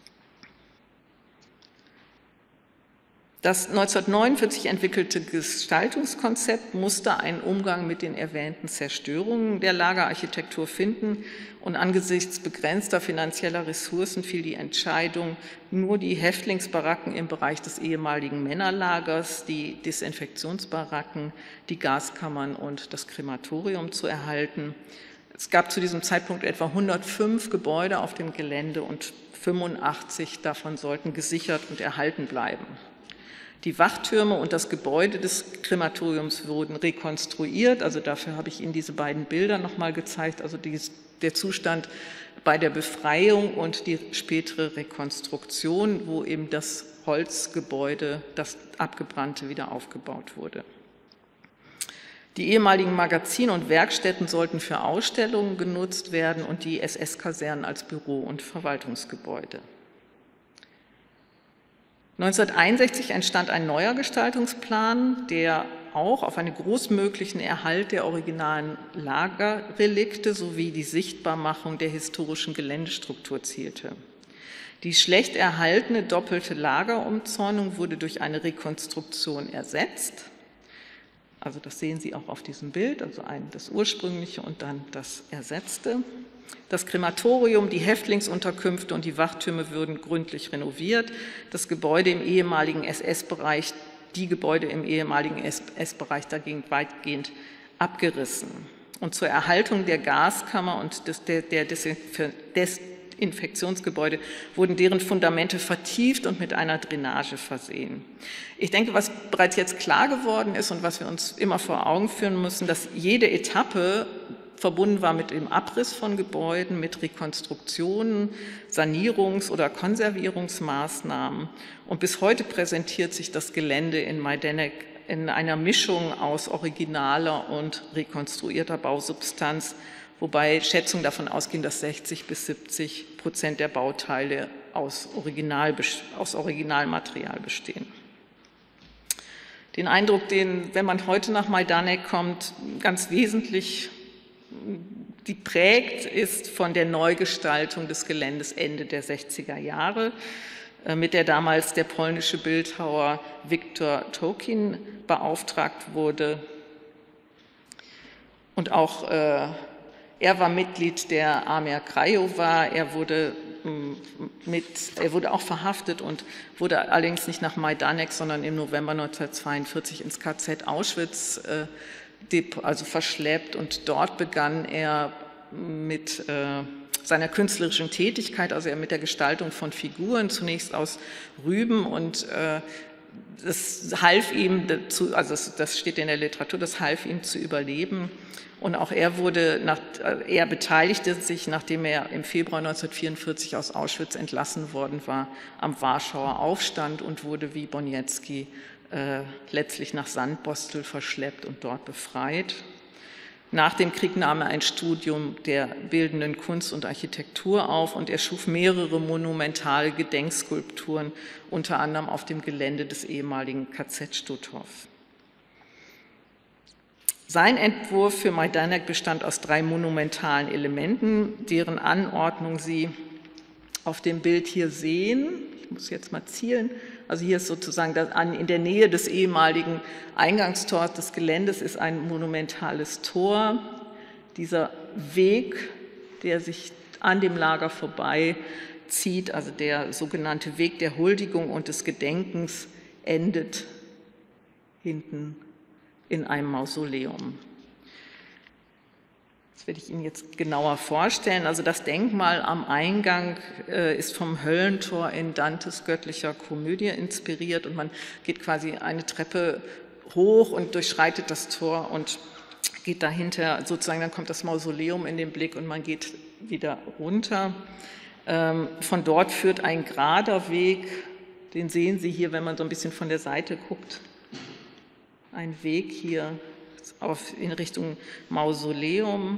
Das 1949 entwickelte Gestaltungskonzept musste einen Umgang mit den erwähnten Zerstörungen der Lagerarchitektur finden, und angesichts begrenzter finanzieller Ressourcen fiel die Entscheidung, nur die Häftlingsbaracken im Bereich des ehemaligen Männerlagers, die Desinfektionsbaracken, die Gaskammern und das Krematorium zu erhalten. Es gab zu diesem Zeitpunkt etwa 105 Gebäude auf dem Gelände und 85 davon sollten gesichert und erhalten bleiben. Die Wachtürme und das Gebäude des Krematoriums wurden rekonstruiert. Also dafür habe ich Ihnen diese beiden Bilder nochmal gezeigt. Also der Zustand bei der Befreiung und die spätere Rekonstruktion, wo eben das Holzgebäude, das abgebrannte, wieder aufgebaut wurde. Die ehemaligen Magazine und Werkstätten sollten für Ausstellungen genutzt werden und die SS-Kasernen als Büro- und Verwaltungsgebäude. 1961 entstand ein neuer Gestaltungsplan, der auch auf einen großmöglichen Erhalt der originalen Lagerrelikte sowie die Sichtbarmachung der historischen Geländestruktur zielte. Die schlecht erhaltene doppelte Lagerumzäunung wurde durch eine Rekonstruktion ersetzt. Also das sehen Sie auch auf diesem Bild, also das ursprüngliche und dann das ersetzte. Das Krematorium, die Häftlingsunterkünfte und die Wachtürme wurden gründlich renoviert. Das Gebäude im ehemaligen SS-Bereich, die Gebäude im ehemaligen SS-Bereich dagegen weitgehend abgerissen. Und zur Erhaltung der Gaskammer und der Desinfektionsgebäude wurden deren Fundamente vertieft und mit einer Drainage versehen. Ich denke, was bereits jetzt klar geworden ist und was wir uns immer vor Augen führen müssen, dass jede Etappe verbunden war mit dem Abriss von Gebäuden, mit Rekonstruktionen, Sanierungs- oder Konservierungsmaßnahmen. Und bis heute präsentiert sich das Gelände in Majdanek in einer Mischung aus originaler und rekonstruierter Bausubstanz, wobei Schätzungen davon ausgehen, dass 60-70% der Bauteile aus Originalmaterial bestehen. Den Eindruck, wenn man heute nach Majdanek kommt, ganz wesentlich die prägt, ist von der Neugestaltung des Geländes Ende der 60er Jahre, mit der damals der polnische Bildhauer Wiktor Tokin beauftragt wurde. Und auch er war Mitglied der Armia Krajowa, er wurde auch verhaftet und wurde allerdings nicht nach Majdanek, sondern im November 1942 ins KZ Auschwitz verschleppt, und dort begann er mit seiner künstlerischen Tätigkeit, also mit der Gestaltung von Figuren, zunächst aus Rüben, und das half ihm dazu, also das steht in der Literatur, das half ihm zu überleben. Und auch er beteiligte sich, nachdem er im Februar 1944 aus Auschwitz entlassen worden war, am Warschauer Aufstand und wurde wie Boniecki letztlich nach Sandbostel verschleppt und dort befreit. Nach dem Krieg nahm er ein Studium der bildenden Kunst und Architektur auf, und er schuf mehrere monumentale Gedenkskulpturen, unter anderem auf dem Gelände des ehemaligen KZ Stutthof. Sein Entwurf für Majdanek bestand aus 3 monumentalen Elementen, deren Anordnung Sie auf dem Bild hier sehen. Ich muss jetzt mal zielen. Also hier ist sozusagen in der Nähe des ehemaligen Eingangstors des Geländes ist ein monumentales Tor. Dieser Weg, der sich an dem Lager vorbei zieht, also der sogenannte Weg der Huldigung und des Gedenkens, endet hinten in einem Mausoleum. Das werde ich Ihnen jetzt genauer vorstellen. Also das Denkmal am Eingang ist vom Höllentor in Dantes göttlicher Komödie inspiriert und man geht quasi eine Treppe hoch und durchschreitet das Tor und geht dahinter, sozusagen, dann kommt das Mausoleum in den Blick und man geht wieder runter. Von dort führt ein gerader Weg, den sehen Sie hier, wenn man so ein bisschen von der Seite guckt. Ein Weg hier in Richtung Mausoleum.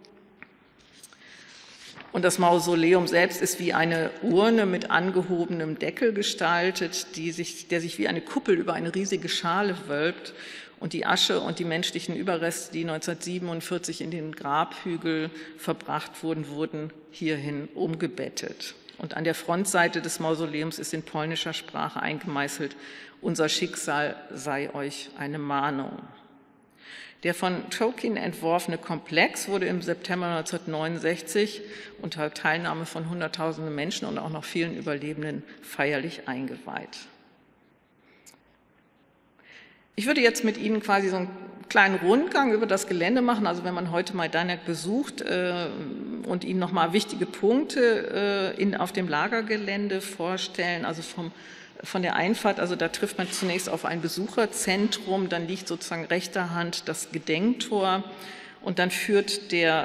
Und das Mausoleum selbst ist wie eine Urne mit angehobenem Deckel gestaltet, der sich wie eine Kuppel über eine riesige Schale wölbt. Und die Asche und die menschlichen Überreste, die 1947 in den Grabhügel verbracht wurden, wurden hierhin umgebettet. Und an der Frontseite des Mausoleums ist in polnischer Sprache eingemeißelt: Unser Schicksal sei euch eine Mahnung. Der von Tolkien entworfene Komplex wurde im September 1969 unter Teilnahme von Hunderttausenden Menschen und auch noch vielen Überlebenden feierlich eingeweiht. Ich würde jetzt mit Ihnen quasi so einen kleinen Rundgang über das Gelände machen. Also wenn man heute Majdanek besucht und Ihnen nochmal wichtige Punkte auf dem Lagergelände vorstellen, also von der Einfahrt, also da trifft man zunächst auf ein Besucherzentrum, dann liegt sozusagen rechter Hand das Gedenktor und dann führt der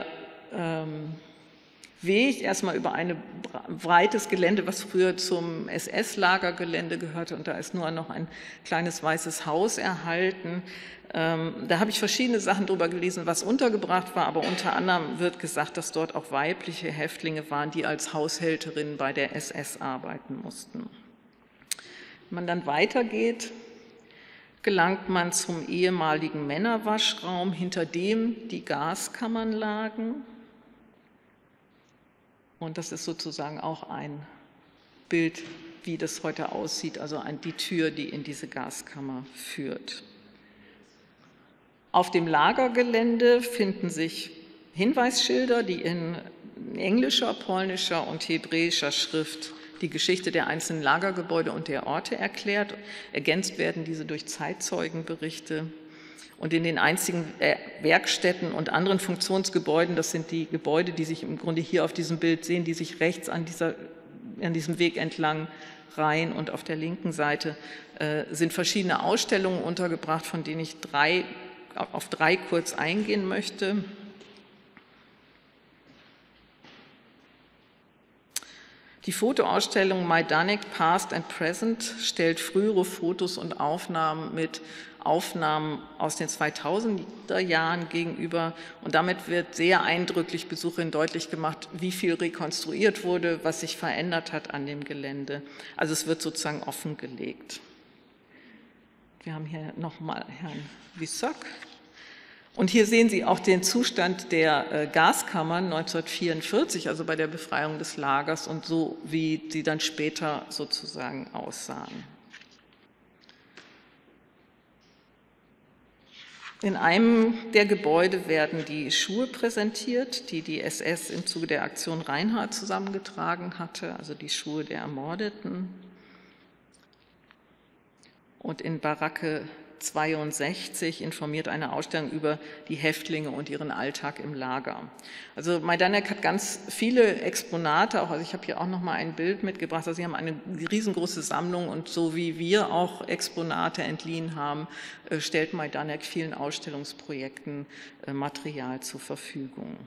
Weg erstmal über ein breites Gelände, was früher zum SS-Lagergelände gehörte, und da ist nur noch ein kleines weißes Haus erhalten. Da habe ich verschiedene Sachen drüber gelesen, was untergebracht war, aber unter anderem wird gesagt, dass dort auch weibliche Häftlinge waren, die als Haushälterinnen bei der SS arbeiten mussten. Wenn man dann weitergeht, gelangt man zum ehemaligen Männerwaschraum, hinter dem die Gaskammern lagen. Und das ist sozusagen auch ein Bild, wie das heute aussieht, also die Tür, die in diese Gaskammer führt. Auf dem Lagergelände finden sich Hinweisschilder, die in englischer, polnischer und hebräischer Schrift die Geschichte der einzelnen Lagergebäude und der Orte erklärt. Ergänzt werden diese durch Zeitzeugenberichte. Und in den einzigen Werkstätten und anderen Funktionsgebäuden, das sind die Gebäude, die sich im Grunde hier auf diesem Bild sehen, die sich rechts an diesem Weg entlang reihen, und auf der linken Seite sind verschiedene Ausstellungen untergebracht, von denen ich auf drei kurz eingehen möchte. Die Fotoausstellung Majdanek Past and Present stellt frühere Fotos und Aufnahmen mit Aufnahmen aus den 2000er Jahren gegenüber, und damit wird sehr eindrücklich Besucherinnen deutlich gemacht, wie viel rekonstruiert wurde, was sich verändert hat an dem Gelände. Also es wird sozusagen offengelegt. Wir haben hier nochmal Herrn Wissock. Und hier sehen Sie auch den Zustand der Gaskammern 1944, also bei der Befreiung des Lagers, und so, wie sie dann später sozusagen aussahen. In einem der Gebäude werden die Schuhe präsentiert, die die SS im Zuge der Aktion Reinhardt zusammengetragen hatte, also die Schuhe der Ermordeten. Und in Baracke 62 informiert eine Ausstellung über die Häftlinge und ihren Alltag im Lager. Also Majdanek hat ganz viele Exponate, also ich habe hier auch noch mal ein Bild mitgebracht. Also sie haben eine riesengroße Sammlung, und so wie wir auch Exponate entliehen haben, stellt Majdanek vielen Ausstellungsprojekten Material zur Verfügung.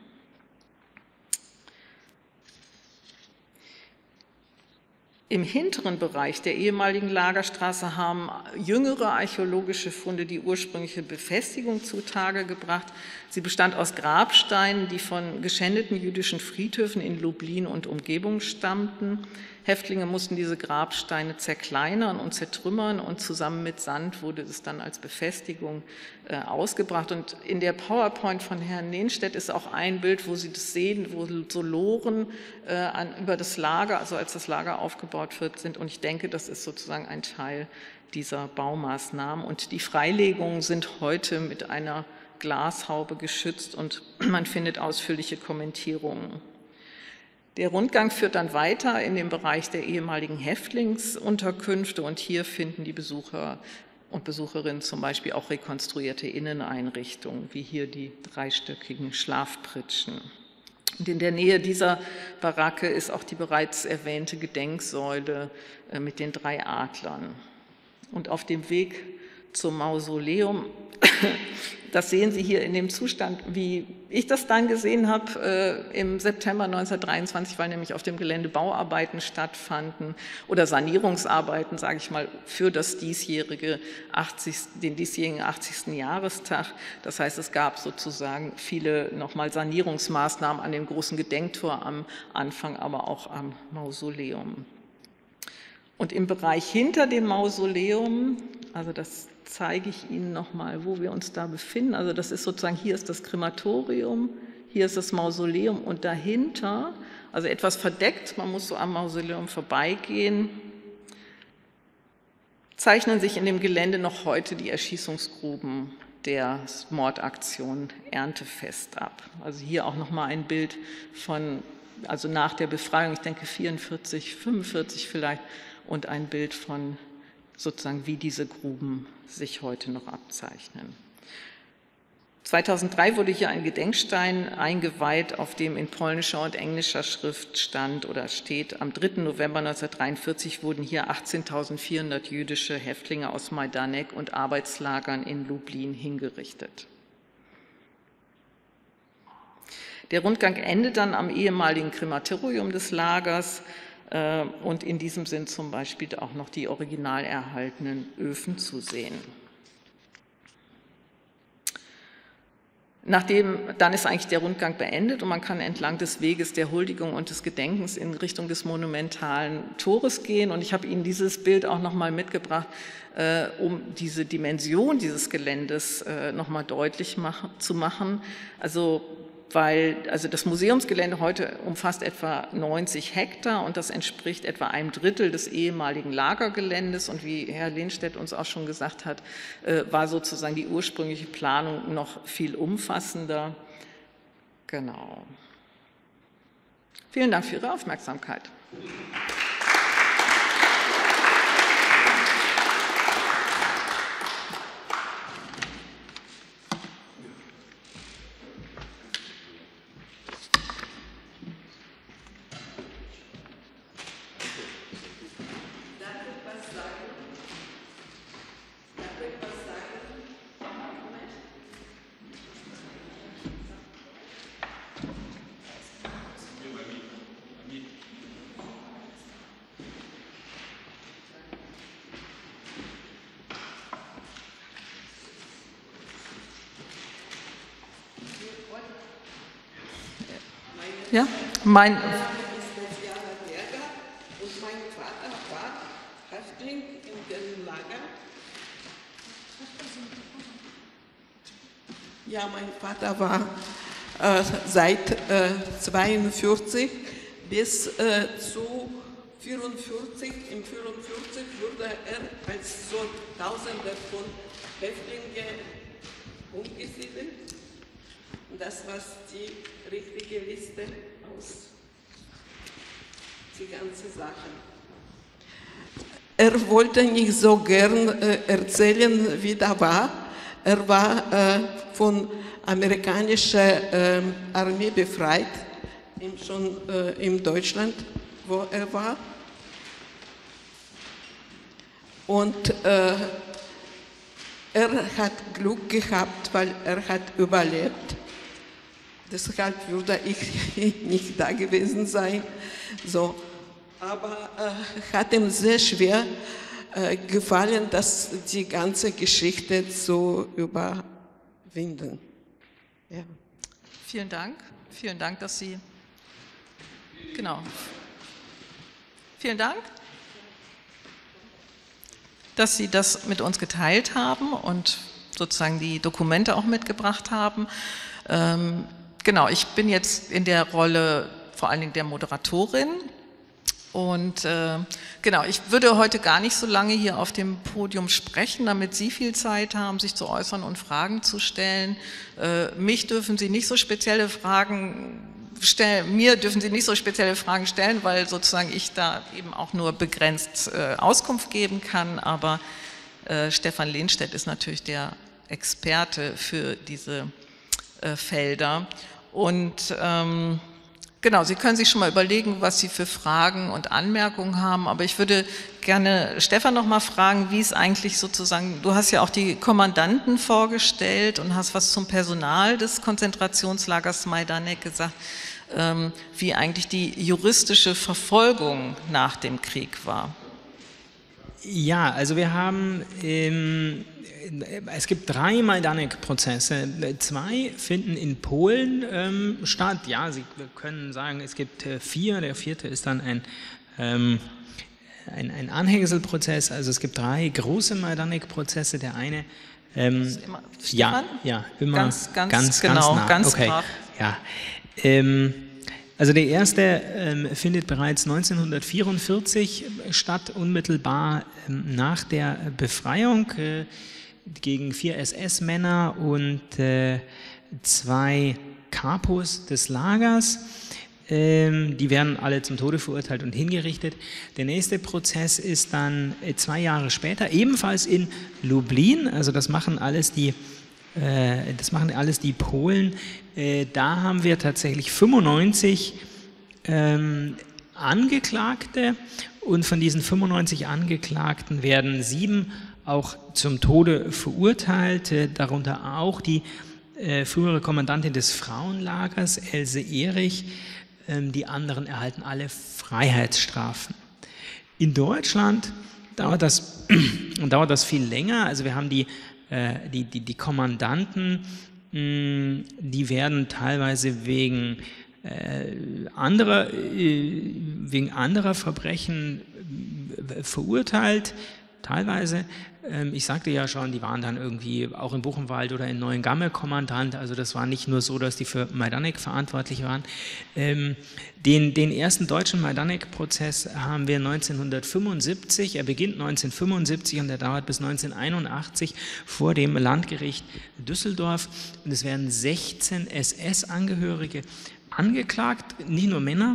Im hinteren Bereich der ehemaligen Lagerstraße haben jüngere archäologische Funde die ursprüngliche Befestigung zutage gebracht. Sie bestand aus Grabsteinen, die von geschändeten jüdischen Friedhöfen in Lublin und Umgebung stammten. Häftlinge mussten diese Grabsteine zerkleinern und zertrümmern und zusammen mit Sand wurde es dann als Befestigung ausgebracht. Und in der PowerPoint von Herrn Lehnstedt ist auch ein Bild, wo Sie das sehen, wo so Loren über das Lager, also als das Lager aufgebaut wird, sind. Und ich denke, das ist sozusagen ein Teil dieser Baumaßnahmen. Und die Freilegungen sind heute mit einer Glashaube geschützt und man findet ausführliche Kommentierungen. Der Rundgang führt dann weiter in den Bereich der ehemaligen Häftlingsunterkünfte und hier finden die Besucher und Besucherinnen zum Beispiel auch rekonstruierte Inneneinrichtungen, wie hier die dreistöckigen Schlafpritschen. Und in der Nähe dieser Baracke ist auch die bereits erwähnte Gedenksäule mit den 3 Adlern. Und auf dem Weg zum Mausoleum, das sehen Sie hier in dem Zustand, wie ich das dann gesehen habe im September 1923, weil nämlich auf dem Gelände Bauarbeiten stattfanden oder Sanierungsarbeiten, sage ich mal, für den diesjährigen 80. Jahrestag. Das heißt, es gab sozusagen viele nochmal Sanierungsmaßnahmen an dem großen Gedenktor am Anfang, aber auch am Mausoleum. Und im Bereich hinter dem Mausoleum, also das zeige ich Ihnen nochmal, wo wir uns da befinden. Also das ist sozusagen, hier ist das Krematorium, hier ist das Mausoleum und dahinter, also etwas verdeckt, man muss so am Mausoleum vorbeigehen, zeichnen sich in dem Gelände noch heute die Erschießungsgruben der Mordaktion Erntefest ab. Also hier auch nochmal ein Bild von, also nach der Befreiung, ich denke 44, 45 vielleicht, und ein Bild von sozusagen, wie diese Gruben sich heute noch abzeichnen. 2003 wurde hier ein Gedenkstein eingeweiht, auf dem in polnischer und englischer Schrift stand oder steht, am 3. November 1943 wurden hier 18.400 jüdische Häftlinge aus Majdanek und Arbeitslagern in Lublin hingerichtet. Der Rundgang endet dann am ehemaligen Krematorium des Lagers, und in diesem sind zum Beispiel auch noch die original erhaltenen Öfen zu sehen. Dann ist eigentlich der Rundgang beendet und man kann entlang des Weges der Huldigung und des Gedenkens in Richtung des monumentalen Tores gehen. Und ich habe Ihnen dieses Bild auch noch mal mitgebracht, um diese Dimension dieses Geländes noch mal deutlich zu machen. Also das Museumsgelände heute umfasst etwa 90 Hektar und das entspricht etwa 1/3 des ehemaligen Lagergeländes. Und wie Herr Lehnstedt uns auch schon gesagt hat, war sozusagen die ursprüngliche Planung noch viel umfassender. Genau. Vielen Dank für Ihre Aufmerksamkeit. Ja, mein Name ist Tatjana Berger und mein Vater war Häftling in dem Lager. Ja, mein Vater war seit 1942 bis zu 1944. Im 1944 wurde er als so Tausende von Häftlingen umgesiedelt. Das war die richtige Liste aus die ganzen Sachen. Er wollte nicht so gern erzählen, wie da war. Er war von amerikanischer Armee befreit, schon in Deutschland, wo er war. Und er hat Glück gehabt, weil er hat überlebt. Deshalb würde ich nicht da gewesen sein. So. Aber hat ihm sehr schwer gefallen, die ganze Geschichte zu überwinden. Ja. Vielen Dank, dass Sie, genau, Vielen Dank, dass Sie das mit uns geteilt haben und sozusagen die Dokumente auch mitgebracht haben. Genau, ich bin jetzt in der Rolle vor allen Dingen der Moderatorin und genau, ich würde heute gar nicht so lange hier auf dem Podium sprechen, damit Sie viel Zeit haben, sich zu äußern und Fragen zu stellen. Mich dürfen Sie nicht so spezielle Fragen stellen, mir dürfen Sie nicht so spezielle Fragen stellen, weil sozusagen ich da eben auch nur begrenzt Auskunft geben kann, aber Stefan Lehnstedt ist natürlich der Experte für diese Felder und genau, Sie können sich schon mal überlegen, was Sie für Fragen und Anmerkungen haben, aber ich würde gerne Stefan noch mal fragen, wie es eigentlich sozusagen, du hast ja auch die Kommandanten vorgestellt und hast was zum Personal des Konzentrationslagers Majdanek gesagt, wie eigentlich die juristische Verfolgung nach dem Krieg war. Ja, also wir haben, es gibt 3 Majdanek-Prozesse, 2 finden in Polen statt. Ja, Sie können sagen, es gibt 4, der 4. ist dann ein Anhängselprozess, also es gibt 3 große Majdanek-Prozesse, der eine, ja, immer ganz nah. Ganz okay. brav. Ja. Also der erste findet bereits 1944 statt, unmittelbar nach der Befreiung, gegen 4 SS-Männer und 2 Kapos des Lagers. Die werden alle zum Tode verurteilt und hingerichtet. Der nächste Prozess ist dann 2 Jahre später, ebenfalls in Lublin, also das machen alles die Polen. Da haben wir tatsächlich 95 Angeklagte und von diesen 95 Angeklagten werden 7 auch zum Tode verurteilt, darunter auch die frühere Kommandantin des Frauenlagers, Else Erich. Die anderen erhalten alle Freiheitsstrafen. In Deutschland dauert das viel länger, also wir haben die Kommandanten, die werden teilweise wegen anderer Verbrechen verurteilt, teilweise. Ich sagte ja schon, die waren dann irgendwie auch in Buchenwald oder in Neuengamme Kommandant, also das war nicht nur so, dass die für Majdanek verantwortlich waren. Den ersten deutschen Majdanek-Prozess haben wir 1975, er beginnt 1975 und er dauert bis 1981 vor dem Landgericht Düsseldorf und es werden 16 SS-Angehörige angeklagt, nicht nur Männer.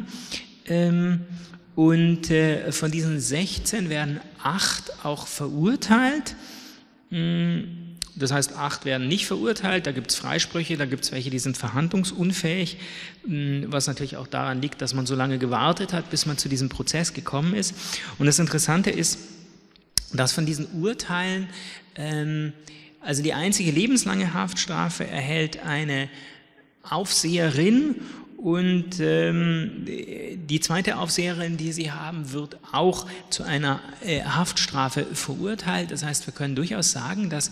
Und von diesen 16 werden 8 auch verurteilt. Das heißt, 8 werden nicht verurteilt, da gibt es Freisprüche, da gibt es welche, die sind verhandlungsunfähig, was natürlich auch daran liegt, dass man so lange gewartet hat, bis man zu diesem Prozess gekommen ist. Und das Interessante ist, dass von diesen Urteilen, also die einzige lebenslange Haftstrafe erhält eine Aufseherin und die zweite Aufseherin, die sie haben, wird auch zu einer Haftstrafe verurteilt. Das heißt, wir können durchaus sagen, dass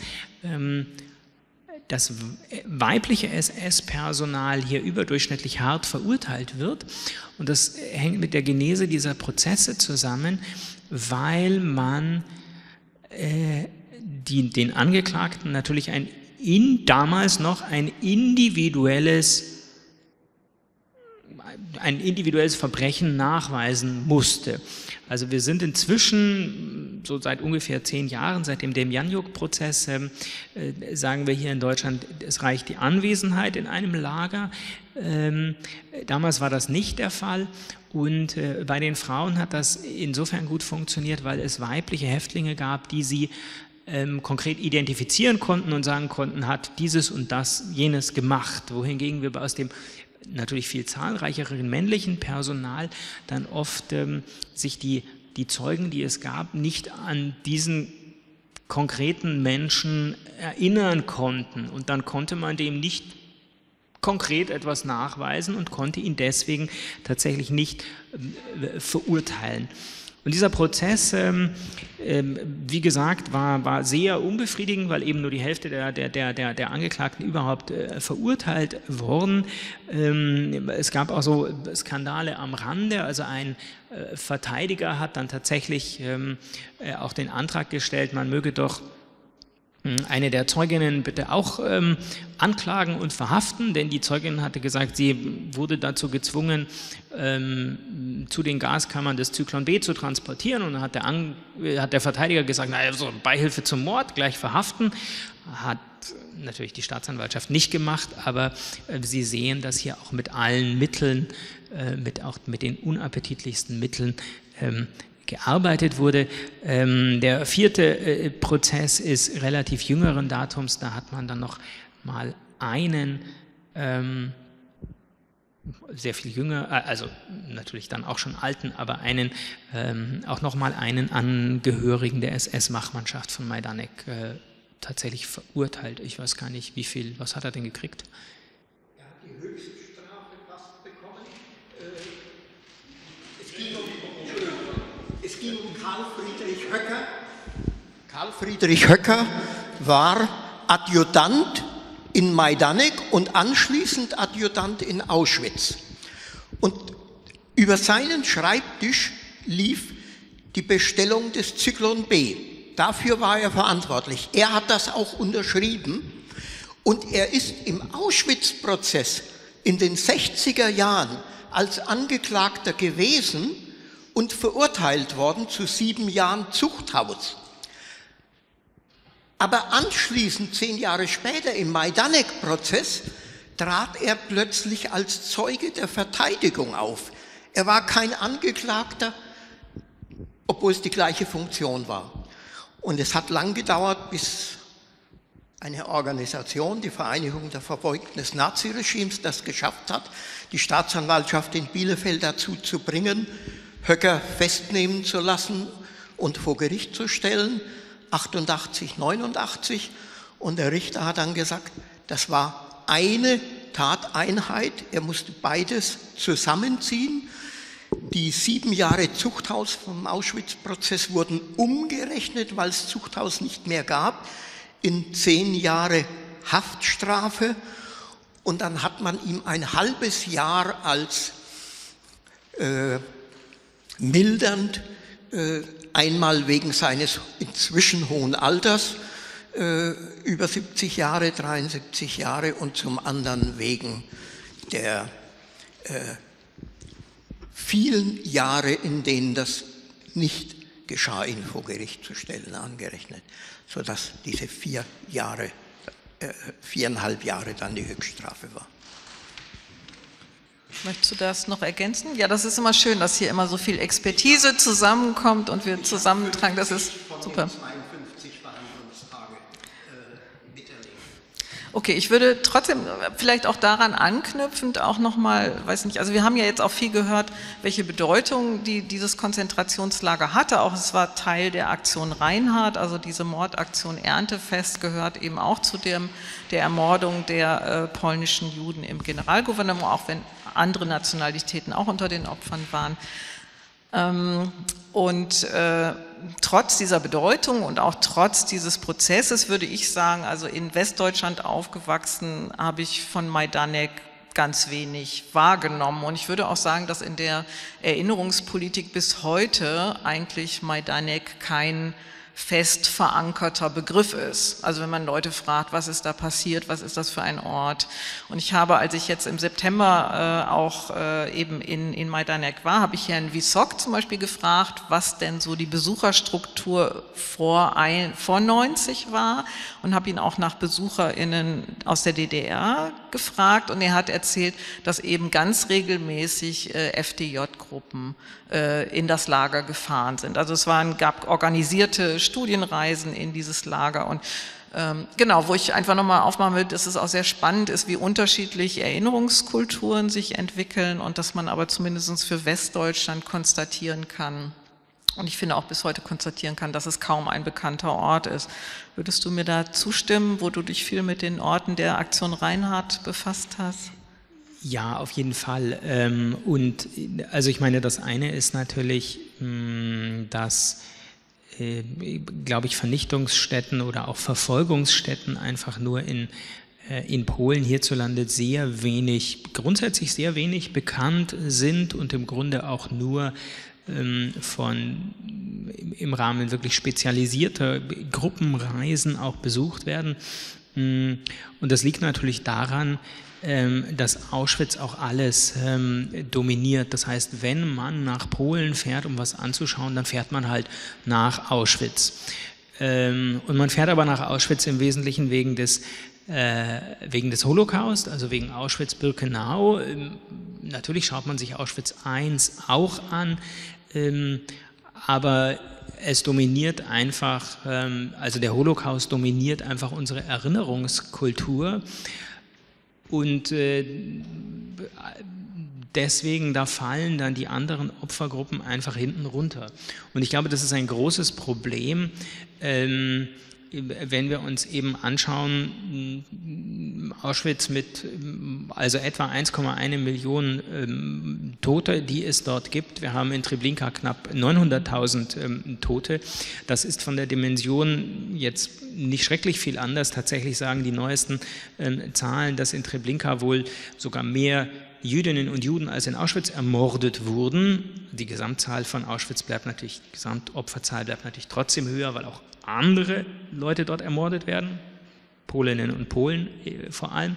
das weibliche SS-Personal hier überdurchschnittlich hart verurteilt wird. Und das hängt mit der Genese dieser Prozesse zusammen, weil man den Angeklagten natürlich damals noch ein individuelles Verbrechen nachweisen musste. Also wir sind inzwischen, so seit ungefähr 10 Jahren, seit dem Demjanjuk-Prozess, sagen wir hier in Deutschland, es reicht die Anwesenheit in einem Lager. Damals war das nicht der Fall und bei den Frauen hat das insofern gut funktioniert, weil es weibliche Häftlinge gab, die sie konkret identifizieren konnten und sagen konnten, hat dieses und das, jenes gemacht. Wohingegen wir aus dem natürlich viel zahlreicheren männlichen Personal dann oft sich die Zeugen, die es gab, nicht an diesen konkreten Menschen erinnern konnten. Und dann konnte man dem nicht konkret etwas nachweisen und konnte ihn deswegen tatsächlich nicht verurteilen. Und dieser Prozess, wie gesagt, war sehr unbefriedigend, weil eben nur die Hälfte der Angeklagten überhaupt verurteilt wurden. Es gab auch so Skandale am Rande, also ein Verteidiger hat dann tatsächlich auch den Antrag gestellt, man möge doch eine der Zeuginnen bitte auch anklagen und verhaften, denn die Zeugin hatte gesagt, sie wurde dazu gezwungen, zu den Gaskammern des Zyklon B zu transportieren, und dann hat der Verteidiger gesagt, naja, so Beihilfe zum Mord, gleich verhaften. Hat natürlich die Staatsanwaltschaft nicht gemacht, aber Sie sehen, dass hier auch mit allen Mitteln, auch mit den unappetitlichsten Mitteln gearbeitet wurde. Der vierte Prozess ist relativ jüngeren Datums, da hat man dann noch mal einen sehr viel jünger, also natürlich dann auch schon alten, aber einen, auch noch mal einen Angehörigen der SS-Wachmannschaft von Majdanek tatsächlich verurteilt. Ich weiß gar nicht, wie viel, was hat er denn gekriegt? Er hat die Höchststrafe fast bekommen. Es ging um Karl Friedrich Höcker. Karl Friedrich Höcker war Adjutant in Majdanek und anschließend Adjutant in Auschwitz. Und über seinen Schreibtisch lief die Bestellung des Zyklon B. Dafür war er verantwortlich. Er hat das auch unterschrieben und er ist im Auschwitz-Prozess in den 60er Jahren als Angeklagter gewesen und verurteilt worden zu 7 Jahren Zuchthaus. Aber anschließend, 10 Jahre später, im Majdanek-Prozess, trat er plötzlich als Zeuge der Verteidigung auf. Er war kein Angeklagter, obwohl es die gleiche Funktion war. Und es hat lang gedauert, bis eine Organisation, die Vereinigung der Verfolgten des Naziregimes, das geschafft hat, die Staatsanwaltschaft in Bielefeld dazu zu bringen, Höcker festnehmen zu lassen und vor Gericht zu stellen, 88, 89. Und der Richter hat dann gesagt, das war eine Tateinheit, er musste beides zusammenziehen. Die 7 Jahre Zuchthaus vom Auschwitz-Prozess wurden umgerechnet, weil es Zuchthaus nicht mehr gab, in 10 Jahre Haftstrafe. Und dann hat man ihm ein halbes Jahr als mildernd, einmal wegen seines inzwischen hohen Alters, über 70 Jahre, 73 Jahre, und zum anderen wegen der vielen Jahre, in denen das nicht geschah, ihn vor Gericht zu stellen, angerechnet, sodass diese 4 Jahre, 4,5 Jahre dann die Höchststrafe war. Möchtest du das noch ergänzen? Ja, das ist immer schön, dass hier immer so viel Expertise zusammenkommt und wir zusammentragen. Das ist super. Okay, ich würde trotzdem vielleicht auch daran anknüpfend auch nochmal, weiß nicht, also wir haben ja jetzt auch viel gehört, welche Bedeutung dieses Konzentrationslager hatte. Auch es war Teil der Aktion Reinhardt, also diese Mordaktion Erntefest gehört eben auch zu der Ermordung der polnischen Juden im Generalgouvernement, auch wenn andere Nationalitäten auch unter den Opfern waren. Und trotz dieser Bedeutung und auch trotz dieses Prozesses würde ich sagen, also in Westdeutschland aufgewachsen, habe ich von Majdanek ganz wenig wahrgenommen. Und ich würde auch sagen, dass in der Erinnerungspolitik bis heute eigentlich Majdanek kein fest verankerter Begriff ist. Also wenn man Leute fragt, was ist da passiert, was ist das für ein Ort? Und ich habe, als ich jetzt im September auch eben in Majdanek war, habe ich Herrn Wisok zum Beispiel gefragt, was denn so die Besucherstruktur vor 90 war, und habe ihn auch nach BesucherInnen aus der DDR gefragt, und er hat erzählt, dass eben ganz regelmäßig FDJ-Gruppen in das Lager gefahren sind. Also es gab organisierte Studienreisen in dieses Lager, und genau, wo ich einfach nochmal aufmachen will, dass es auch sehr spannend ist, wie unterschiedlich Erinnerungskulturen sich entwickeln und dass man aber zumindest für Westdeutschland konstatieren kann, und ich finde auch bis heute konstatieren kann, dass es kaum ein bekannter Ort ist. Würdest du mir da zustimmen, wo du dich viel mit den Orten der Aktion Reinhardt befasst hast? Ja, auf jeden Fall. Und also ich meine, das eine ist natürlich, dass, glaube ich, Vernichtungsstätten oder auch Verfolgungsstätten einfach nur in Polen hierzulande grundsätzlich sehr wenig bekannt sind und im Grunde auch nur im Rahmen wirklich spezialisierter Gruppenreisen auch besucht werden. Und das liegt natürlich daran, dass Auschwitz auch alles dominiert. Das heißt, wenn man nach Polen fährt, um was anzuschauen, dann fährt man halt nach Auschwitz. Und man fährt aber nach Auschwitz im Wesentlichen wegen des Holocaust, also wegen Auschwitz-Birkenau. Natürlich schaut man sich Auschwitz I auch an, aber es dominiert einfach, also der Holocaust dominiert einfach unsere Erinnerungskultur und deswegen, da fallen dann die anderen Opfergruppen einfach hinten runter. Und ich glaube, das ist ein großes Problem, wenn wir uns eben anschauen, Auschwitz mit also etwa 1,1 Millionen Tote, die es dort gibt. Wir haben in Treblinka knapp 900.000 Tote. Das ist von der Dimension jetzt nicht schrecklich viel anders. Tatsächlich sagen die neuesten Zahlen, dass in Treblinka wohl sogar mehr Jüdinnen und Juden als in Auschwitz ermordet wurden. Die Gesamtzahl von Auschwitz bleibt natürlich, die Gesamtopferzahl bleibt natürlich trotzdem höher, weil auch andere Leute dort ermordet werden, Polinnen und Polen vor allem.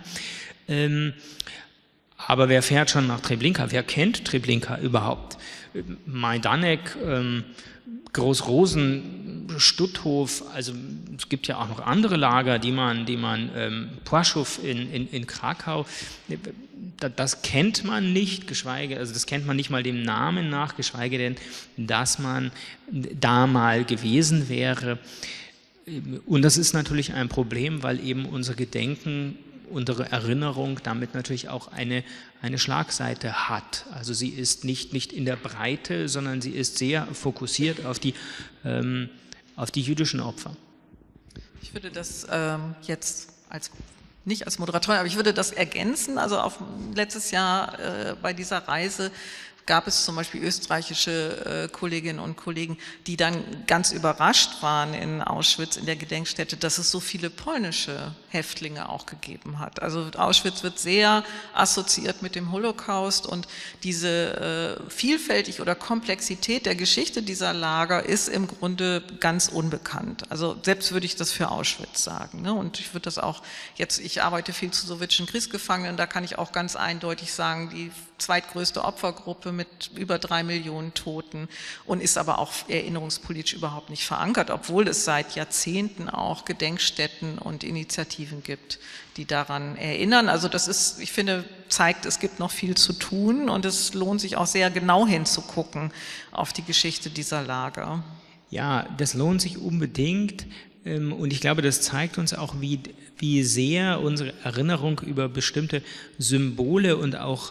Aber wer fährt schon nach Treblinka? Wer kennt Treblinka überhaupt? Majdanek, Großrosen, Stutthof, also es gibt ja auch noch andere Lager, Płaszów in Krakau, das kennt man nicht, also das kennt man nicht mal dem Namen nach, geschweige denn, dass man da mal gewesen wäre. Und das ist natürlich ein Problem, weil eben unser Gedenken, unsere Erinnerung damit natürlich auch eine Schlagseite hat. Also sie ist nicht in der Breite, sondern sie ist sehr fokussiert auf die jüdischen Opfer. Ich würde das jetzt nicht als Moderatorin, aber ich würde das ergänzen. Also letztes Jahr bei dieser Reise gab es zum Beispiel österreichische Kolleginnen und Kollegen, die dann ganz überrascht waren in Auschwitz, in der Gedenkstätte, dass es so viele polnische Häftlinge auch gegeben hat. Also Auschwitz wird sehr assoziiert mit dem Holocaust und diese Vielfältigkeit oder Komplexität der Geschichte dieser Lager ist im Grunde ganz unbekannt. Also selbst würde ich das für Auschwitz sagen. Ne? Und ich würde das auch jetzt, ich arbeite viel zu sowjetischen Kriegsgefangenen, da kann ich auch ganz eindeutig sagen, die zweitgrößte Opfergruppe mit über 3 Millionen Toten und ist aber auch erinnerungspolitisch überhaupt nicht verankert, obwohl es seit Jahrzehnten auch Gedenkstätten und Initiativen gibt, die daran erinnern. Also das ist, ich finde, zeigt, es gibt noch viel zu tun und es lohnt sich auch sehr genau hinzugucken auf die Geschichte dieser Lager. Ja, das lohnt sich unbedingt. Und ich glaube, das zeigt uns auch, wie sehr unsere Erinnerung über bestimmte Symbole und auch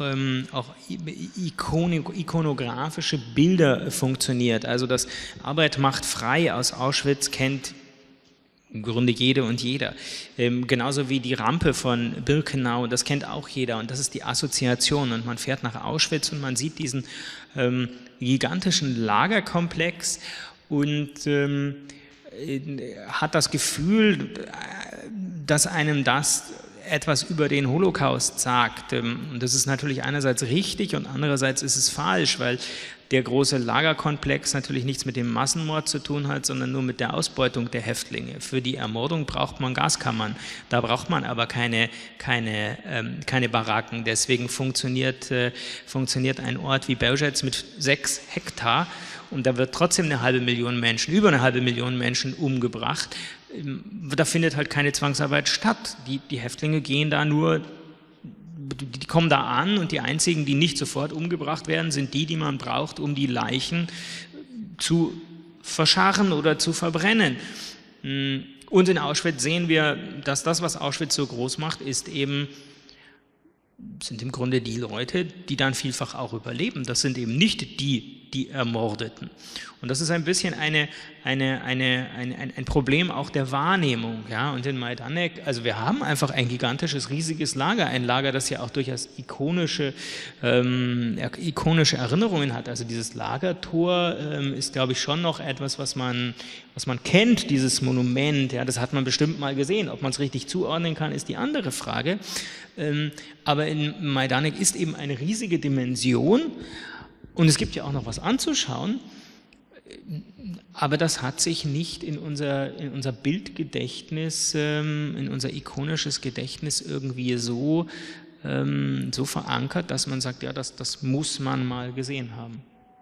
ikonografische Bilder funktioniert. Also das Arbeit macht frei aus Auschwitz kennt im Grunde jede und jeder. Genauso wie die Rampe von Birkenau, das kennt auch jeder und das ist die Assoziation. Und man fährt nach Auschwitz und man sieht diesen gigantischen Lagerkomplex und hat das Gefühl, dass einem das etwas über den Holocaust sagt. Und das ist natürlich einerseits richtig und andererseits ist es falsch, weil der große Lagerkomplex natürlich nichts mit dem Massenmord zu tun hat, sondern nur mit der Ausbeutung der Häftlinge. Für die Ermordung braucht man Gaskammern, da braucht man aber keine Baracken. Deswegen funktioniert ein Ort wie Bełżec mit 6 Hektar und da wird trotzdem über 1,5 Millionen Menschen umgebracht. Da findet halt keine Zwangsarbeit statt. Die Häftlinge gehen da nur, die kommen da an und die einzigen, die nicht sofort umgebracht werden, sind die man braucht, um die Leichen zu verscharren oder zu verbrennen. Und in Auschwitz sehen wir, dass das, was Auschwitz so groß macht, sind im Grunde die Leute, die dann vielfach auch überleben. Das sind eben nicht die die Ermordeten. Und das ist ein bisschen ein Problem auch der Wahrnehmung. Ja? Und in Majdanek, also wir haben einfach ein gigantisches, riesiges Lager, ein Lager, das ja auch durchaus ikonische Erinnerungen hat. Also dieses Lagertor ist, glaube ich, schon noch etwas, was man kennt, dieses Monument. Ja? Das hat man bestimmt mal gesehen. Ob man es richtig zuordnen kann, ist die andere Frage. Aber in Majdanek ist eben eine riesige Dimension und es gibt ja auch noch was anzuschauen, aber das hat sich nicht in unser Bildgedächtnis, in unser ikonisches Gedächtnis irgendwie so verankert, dass man sagt, ja, das muss man mal gesehen haben.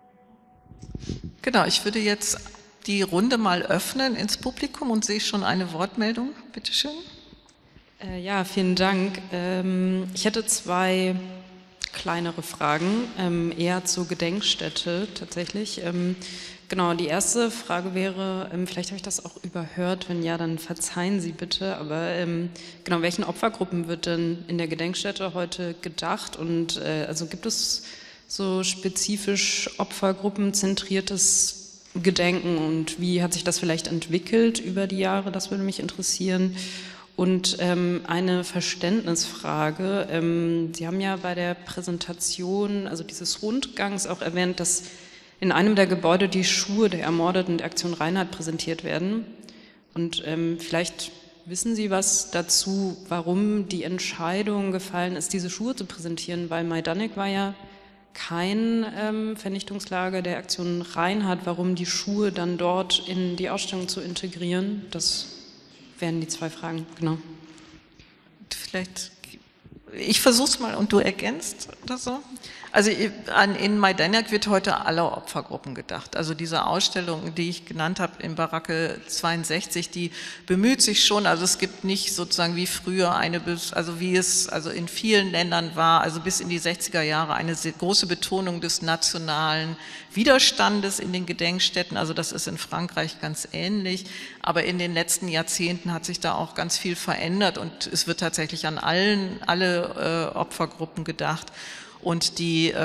Genau, ich würde jetzt die Runde mal öffnen ins Publikum und sehe schon eine Wortmeldung. Bitte schön. Ja, vielen Dank. Ich hätte 2 kleinere Fragen, eher zur Gedenkstätte tatsächlich. Genau, die erste Frage wäre, vielleicht habe ich das auch überhört, wenn ja, dann verzeihen Sie bitte, aber genau, welchen Opfergruppen wird denn in der Gedenkstätte heute gedacht und also gibt es so spezifisch opfergruppenzentriertes Gedenken und wie hat sich das vielleicht entwickelt über die Jahre, das würde mich interessieren. Und eine Verständnisfrage. Sie haben ja bei der Präsentation, also dieses Rundgangs, auch erwähnt, dass in einem der Gebäude die Schuhe der Ermordeten der Aktion Reinhardt präsentiert werden. Und vielleicht wissen Sie was dazu, warum die Entscheidung gefallen ist, diese Schuhe zu präsentieren, weil Majdanek war ja kein Vernichtungslager der Aktion Reinhardt. Warum die Schuhe dann dort in die Ausstellung zu integrieren, das wären die 2 Fragen, genau. Vielleicht, ich versuche es mal und du ergänzt oder so. Also in Majdanek wird heute aller Opfergruppen gedacht. Also diese Ausstellung, die ich genannt habe in Baracke 62, die bemüht sich schon, also es gibt nicht sozusagen wie früher also wie es also in vielen Ländern war, also bis in die 60er Jahre eine sehr große Betonung des nationalen Widerstandes in den Gedenkstätten, also das ist in Frankreich ganz ähnlich, aber in den letzten Jahrzehnten hat sich da auch ganz viel verändert und es wird tatsächlich an alle Opfergruppen gedacht. Und die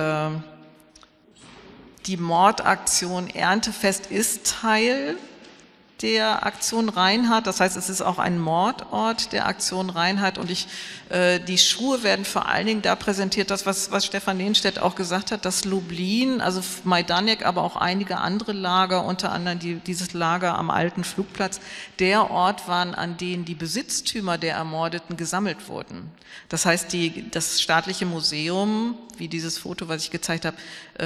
Mordaktion Erntefest ist Teil der Aktion Reinhardt. Das heißt, es ist auch ein Mordort der Aktion Reinhardt. Und die Schuhe werden vor allen Dingen da präsentiert, das, was Stefan Lehnstedt auch gesagt hat, dass Lublin, also Majdanek, aber auch einige andere Lager, unter anderem dieses Lager am alten Flugplatz, der Ort waren, an dem die Besitztümer der Ermordeten gesammelt wurden. Das heißt, das staatliche Museum, wie dieses Foto, was ich gezeigt habe,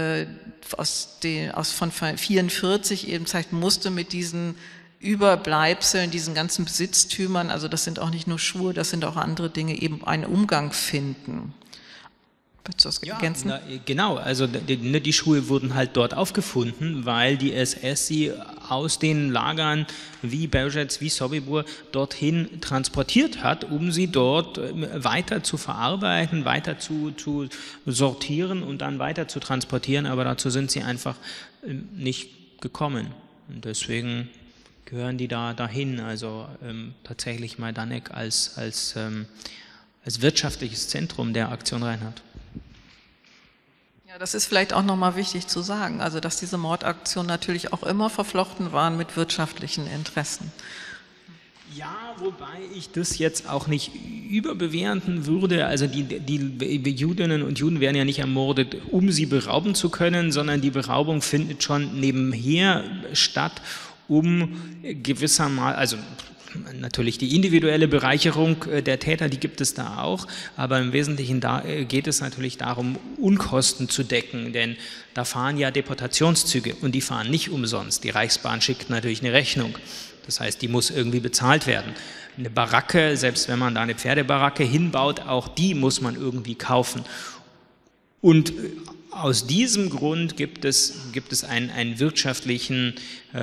von 1944 eben zeigt, musste mit diesen Überbleibseln, diesen ganzen Besitztümern, also das sind auch nicht nur Schuhe, das sind auch andere Dinge, eben einen Umgang finden. Willst du das ergänzen? Ja, genau, also die Schuhe wurden halt dort aufgefunden, weil die SS sie aus den Lagern wie Belzec, wie Sobibor dorthin transportiert hat, um sie dort weiter zu verarbeiten, weiter zu sortieren und dann weiter zu transportieren, aber dazu sind sie einfach nicht gekommen. Und deswegen gehören die dahin, also tatsächlich Majdanek als wirtschaftliches Zentrum der Aktion Reinhardt. Ja, das ist vielleicht auch nochmal wichtig zu sagen, also dass diese Mordaktionen natürlich auch immer verflochten waren mit wirtschaftlichen Interessen. Ja, wobei ich das jetzt auch nicht überbewerten würde. Also die Judinnen und Juden werden ja nicht ermordet, um sie berauben zu können, sondern die Beraubung findet schon nebenher statt, um gewissermaßen, also natürlich die individuelle Bereicherung der Täter, die gibt es da auch, aber im Wesentlichen geht es natürlich darum, Unkosten zu decken, denn da fahren ja Deportationszüge und die fahren nicht umsonst. Die Reichsbahn schickt natürlich eine Rechnung, das heißt, die muss irgendwie bezahlt werden. Eine Baracke, selbst wenn man da eine Pferdebaracke hinbaut, auch die muss man irgendwie kaufen. Und aus diesem Grund gibt es einen wirtschaftlichen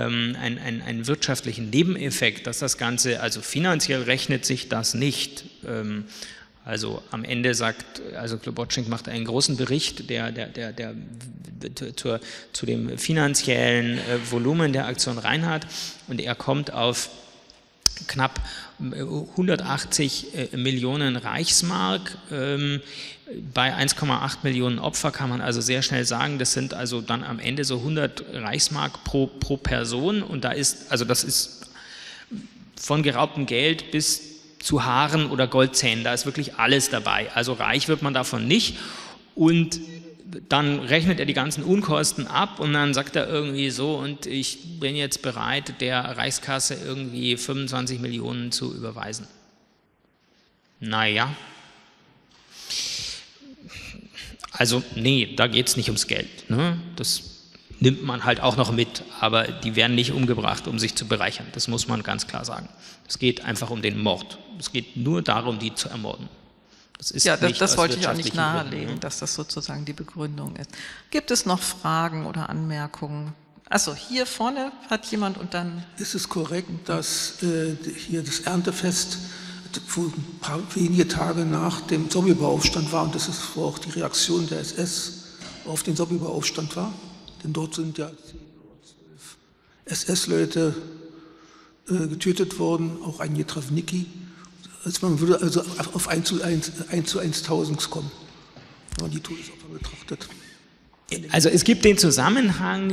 Nebeneffekt, dass das Ganze, also finanziell rechnet sich das nicht. Also am Ende Globocnik macht einen großen Bericht, der zu dem finanziellen Volumen der Aktion Reinhardt, und er kommt auf knapp 180 Millionen Reichsmark Bei 1,8 Millionen Opfer kann man also sehr schnell sagen, das sind also dann am Ende so 100 Reichsmark pro Person, und das ist von geraubtem Geld bis zu Haaren oder Goldzähnen, da ist wirklich alles dabei. Also reich wird man davon nicht, und dann rechnet er die ganzen Unkosten ab und dann sagt er irgendwie so, und ich bin jetzt bereit, der Reichskasse irgendwie 25 Millionen zu überweisen. Naja, also nee, da geht es nicht ums Geld. Ne? Das nimmt man halt auch noch mit, aber die werden nicht umgebracht, um sich zu bereichern. Das muss man ganz klar sagen. Es geht einfach um den Mord. Es geht nur darum, die zu ermorden. Das ist das wollte ich auch nicht wirtschaftlichen nahelegen, Gründen, dass das sozusagen die Begründung ist. Gibt es noch Fragen oder Anmerkungen? Achso, hier vorne hat jemand und dann... Ist es korrekt, dass hier das Erntefest wenige Tage nach dem Sobibor-Aufstand war, und das ist auch die Reaktion der SS auf den Sobibor-Aufstand war? Denn dort sind ja 10 oder 12 SS-Leute getötet worden, auch ein Jetrawnicki. Also man würde also auf 1 zu 1000 kommen, wenn man die Todesopfer betrachtet. Also es gibt den Zusammenhang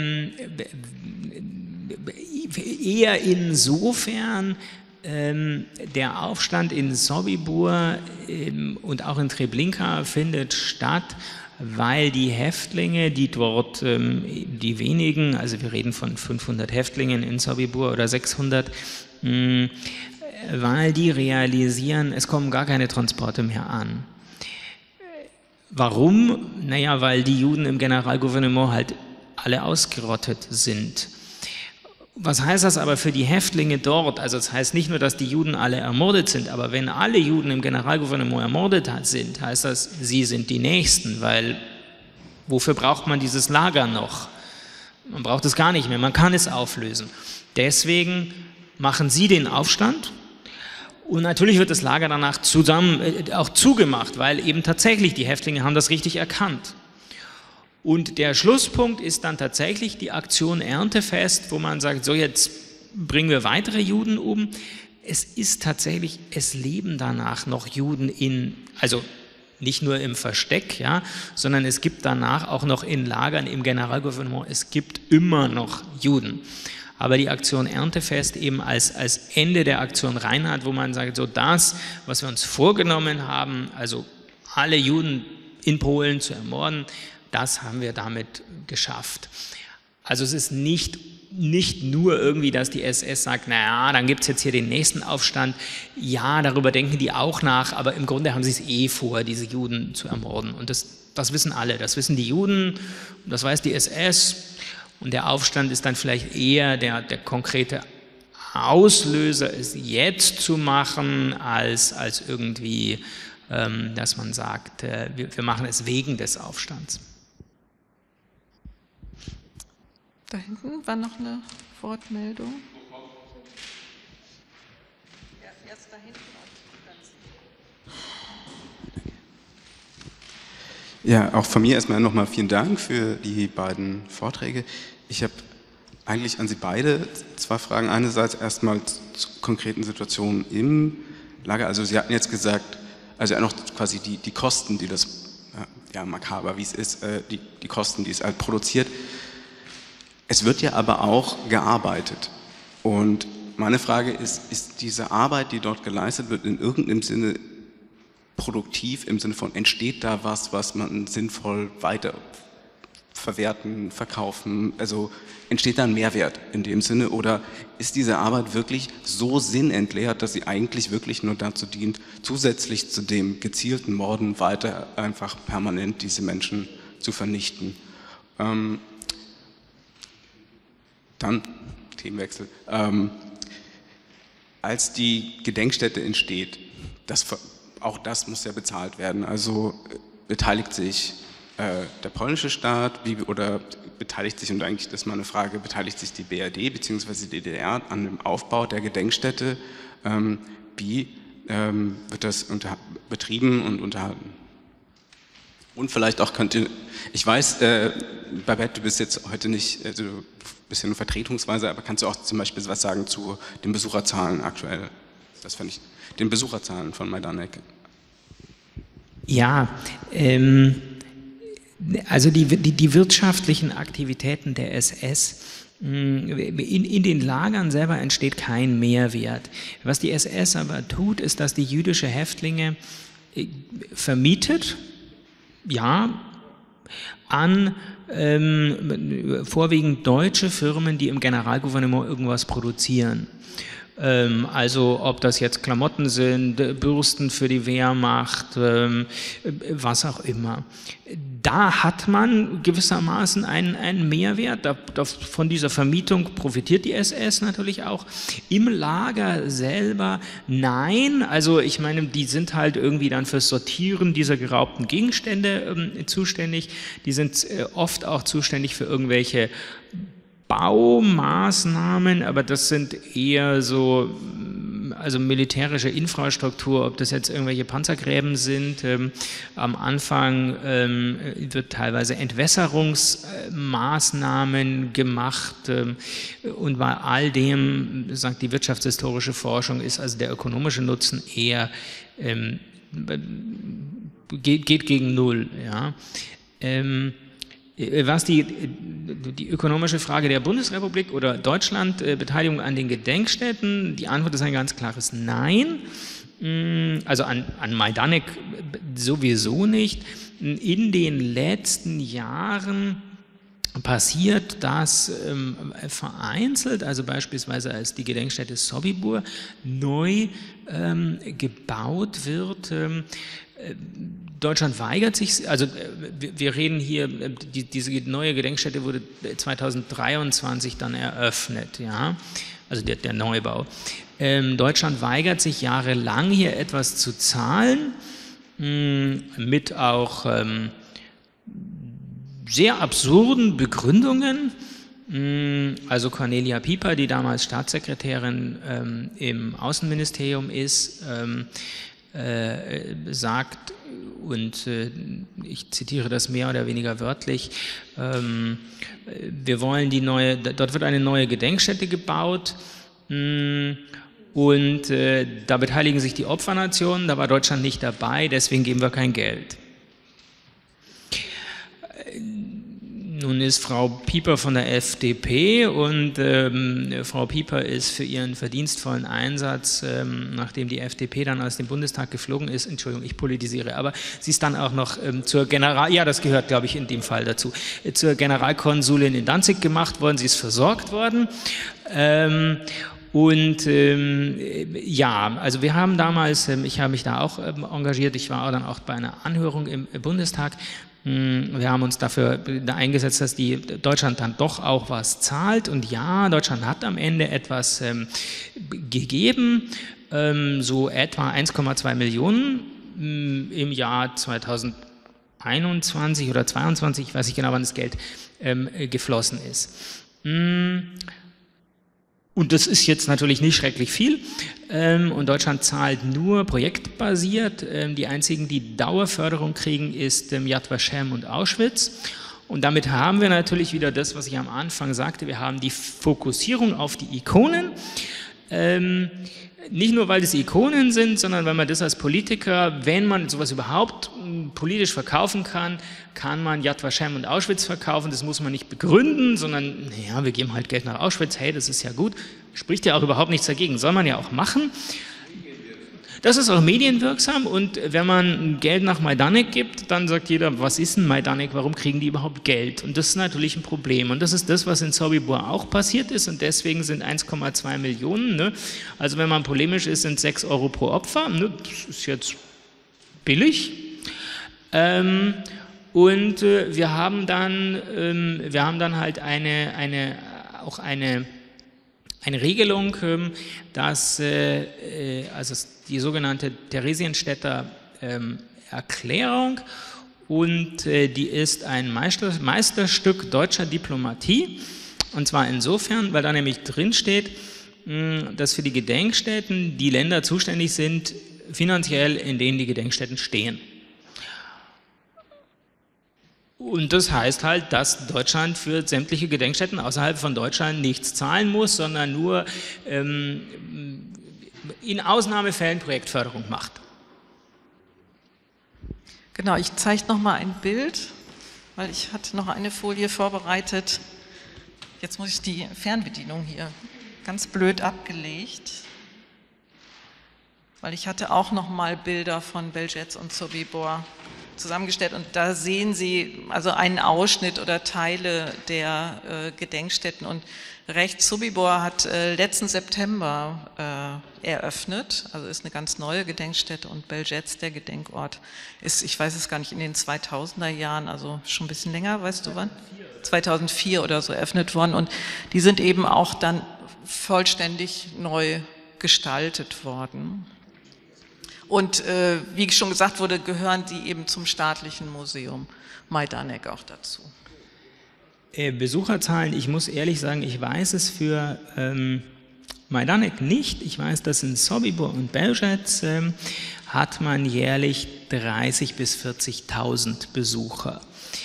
eher insofern, der Aufstand in Sobibor und auch in Treblinka findet statt, weil die Häftlinge, die dort, die wenigen, also wir reden von 500 Häftlingen in Sobibor oder 600, weil die realisieren, es kommen gar keine Transporte mehr an. Warum? Naja, weil die Juden im Generalgouvernement halt alle ausgerottet sind. Was heißt das aber für die Häftlinge dort? Also das heißt nicht nur, dass die Juden alle ermordet sind, aber wenn alle Juden im Generalgouvernement ermordet sind, heißt das, sie sind die Nächsten, weil wofür braucht man dieses Lager noch? Man braucht es gar nicht mehr, man kann es auflösen. Deswegen machen sie den Aufstand. Und natürlich wird das Lager danach auch zugemacht, weil eben tatsächlich die Häftlinge haben das richtig erkannt. Und der Schlusspunkt ist dann tatsächlich die Aktion Erntefest, wo man sagt, so jetzt bringen wir weitere Juden um. Es ist tatsächlich, es leben danach noch Juden also nicht nur im Versteck, ja, sondern es gibt danach auch noch in Lagern im Generalgouvernement, es gibt immer noch Juden. Aber die Aktion Erntefest eben als Ende der Aktion Reinhard, wo man sagt, so das, was wir uns vorgenommen haben, also alle Juden in Polen zu ermorden, das haben wir damit geschafft. Also es ist nicht nur irgendwie, dass die SS sagt, naja, dann gibt es jetzt hier den nächsten Aufstand. Ja, darüber denken die auch nach, aber im Grunde haben sie es vor, diese Juden zu ermorden. Und das wissen alle, das wissen die Juden, das weiß die SS. Und der Aufstand ist dann vielleicht eher der konkrete Auslöser, es jetzt zu machen, als irgendwie, dass man sagt, wir machen es wegen des Aufstands. Da hinten war noch eine Wortmeldung. Ja, erst da hinten und Ja, auch von mir erstmal nochmal vielen Dank für die beiden Vorträge. Ich habe eigentlich an Sie beide 2 Fragen. Einerseits erstmal zu konkreten Situationen im Lager. Also Sie hatten jetzt gesagt, also auch noch quasi die Kosten, die das, ja makaber wie es ist, die Kosten, die es halt produziert. Es wird ja aber auch gearbeitet. Und meine Frage ist diese Arbeit, die dort geleistet wird, in irgendeinem Sinne produktiv, im Sinne von, entsteht da was man sinnvoll weiter verwerten, verkaufen, also entsteht da ein Mehrwert in dem Sinne, oder ist diese Arbeit wirklich so sinnentleert, dass sie eigentlich wirklich nur dazu dient, zusätzlich zu dem gezielten Morden weiter einfach permanent diese Menschen zu vernichten? Dann, Themenwechsel, als die Gedenkstätte entsteht, auch das muss ja bezahlt werden, also beteiligt sich der polnische Staat, oder beteiligt sich, und eigentlich das ist mal eine Frage, beteiligt sich die BRD bzw. die DDR an dem Aufbau der Gedenkstätte? Wie wird das betrieben und unterhalten? Und vielleicht auch ich weiß, Babette, du bist jetzt heute nicht, also ein bisschen vertretungsweise, aber kannst du auch zum Beispiel was sagen zu den Besucherzahlen aktuell? Das fand ich, den Besucherzahlen von Majdanek. Ja, also die wirtschaftlichen Aktivitäten der SS, in den Lagern selber entsteht kein Mehrwert. Was die SS aber tut, ist, dass die jüdische Häftlinge vermietet, ja, an vorwiegend deutsche Firmen, die im Generalgouvernement irgendwas produzieren. Also ob das jetzt Klamotten sind, Bürsten für die Wehrmacht, was auch immer. Da hat man gewissermaßen einen Mehrwert, von dieser Vermietung profitiert die SS natürlich auch. Im Lager selber nein, also ich meine, die sind halt irgendwie dann fürs Sortieren dieser geraubten Gegenstände zuständig, die sind oft auch zuständig für irgendwelche Baumaßnahmen, aber das sind eher so, also militärische Infrastruktur, ob das jetzt irgendwelche Panzergräben sind. Am Anfang wird teilweise Entwässerungsmaßnahmen gemacht und bei all dem, sagt die wirtschaftshistorische Forschung, ist also der ökonomische Nutzen eher, geht gegen Null. Ja. Was die ökonomische Frage der Bundesrepublik oder Deutschland, Beteiligung an den Gedenkstätten, die Antwort ist ein ganz klares Nein. Also an Majdanek sowieso nicht. In den letzten Jahren passiert das vereinzelt, also beispielsweise als die Gedenkstätte Sobibor neu gebaut wird. Deutschland weigert sich, also wir reden hier, diese neue Gedenkstätte wurde 2023 dann eröffnet, ja, also der Neubau. Deutschland weigert sich jahrelang hier etwas zu zahlen, mit auch sehr absurden Begründungen. Also Cornelia Pieper, die damals Staatssekretärin im Außenministerium ist, sagt, und ich zitiere das mehr oder weniger wörtlich, wir wollen dort wird eine neue Gedenkstätte gebaut und da beteiligen sich die Opfernationen, da war Deutschland nicht dabei, deswegen geben wir kein Geld. Nun ist Frau Pieper von der FDP und Frau Pieper ist für ihren verdienstvollen Einsatz, nachdem die FDP dann aus dem Bundestag geflogen ist, Entschuldigung, ich politisiere, aber sie ist dann auch noch ja, das gehört, glaube ich, in dem Fall dazu, zur Generalkonsulin in Danzig gemacht worden, sie ist versorgt worden. Ja, also wir haben damals, ich habe mich da auch engagiert, ich war dann auch bei einer Anhörung im Bundestag. Wir haben uns dafür eingesetzt, dass Deutschland dann doch auch was zahlt. Und ja, Deutschland hat am Ende etwas gegeben, so etwa 1,2 Millionen im Jahr 2021 oder 2022, ich weiß nicht genau, wann das Geld geflossen ist. Und das ist jetzt natürlich nicht schrecklich viel und Deutschland zahlt nur projektbasiert. Die einzigen, die Dauerförderung kriegen, ist Yad Vashem und Auschwitz. Und damit haben wir natürlich wieder das, was ich am Anfang sagte, wir haben die Fokussierung auf die Ikonen. Nicht nur, weil das Ikonen sind, sondern weil man das als Politiker, wenn man sowas überhaupt politisch verkaufen kann, kann man Yad Vashem und Auschwitz verkaufen. Das muss man nicht begründen, sondern, ja, wir geben halt Geld nach Auschwitz, hey, das ist ja gut. Spricht ja auch überhaupt nichts dagegen, soll man ja auch machen. Das ist auch medienwirksam und wenn man Geld nach Majdanek gibt, dann sagt jeder, was ist denn Majdanek, warum kriegen die überhaupt Geld? Und das ist natürlich ein Problem und das ist das, was in Sobibor auch passiert ist und deswegen sind 1,2 Millionen, ne? Also wenn man polemisch ist, sind 6 Euro pro Opfer, ne? Das ist jetzt billig. Und wir haben dann halt eine Regelung, dass also die sogenannte Theresienstädter Erklärung und die ist ein Meisterstück deutscher Diplomatie und zwar insofern, weil da nämlich drin steht, dass für die Gedenkstätten die Länder zuständig sind, finanziell in denen die Gedenkstätten stehen. Und das heißt halt, dass Deutschland für sämtliche Gedenkstätten außerhalb von Deutschland nichts zahlen muss, sondern nur in Ausnahmefällen Projektförderung macht. Genau, ich zeige noch mal ein Bild, weil ich hatte noch eine Folie vorbereitet. Jetzt muss ich die Fernbedienung hier ganz blöd abgelegt, weil ich hatte auch noch mal Bilder von Belzec und Sobibor zusammengestellt und da sehen Sie also einen Ausschnitt oder Teile der Gedenkstätten und rechts Sobibor hat letzten September eröffnet, also ist eine ganz neue Gedenkstätte und Belzec, der Gedenkort, ist, ich weiß es gar nicht, in den 2000er Jahren, also schon ein bisschen länger, weißt du wann? 2004 oder so eröffnet worden und die sind eben auch dann vollständig neu gestaltet worden. Und wie schon gesagt wurde, gehören die eben zum staatlichen Museum Majdanek auch dazu. Besucherzahlen, ich muss ehrlich sagen, ich weiß es für Majdanek nicht. Ich weiß, dass in Sobibor und Belzec hat man jährlich 30.000 bis 40.000 Besucher.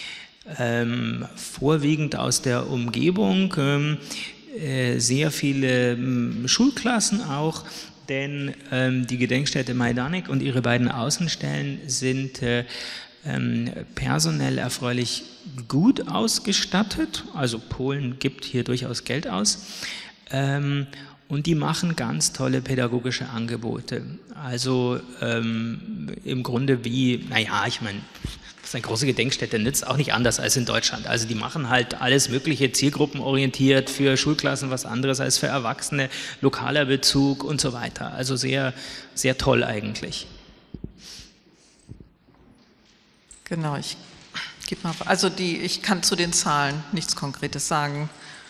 Vorwiegend aus der Umgebung, sehr viele Schulklassen auch, denn die Gedenkstätte Majdanek und ihre beiden Außenstellen sind personell erfreulich gut ausgestattet, also Polen gibt hier durchaus Geld aus und die machen ganz tolle pädagogische Angebote. Also im Grunde wie, naja, ich meine, das ist eine große Gedenkstätte, nützt auch nicht anders als in Deutschland. Also die machen halt alles mögliche zielgruppenorientiert, für Schulklassen was anderes als für Erwachsene, lokaler Bezug und so weiter. Also sehr, sehr toll eigentlich. Genau, ich gebe mal, also ich kann zu den Zahlen nichts Konkretes sagen.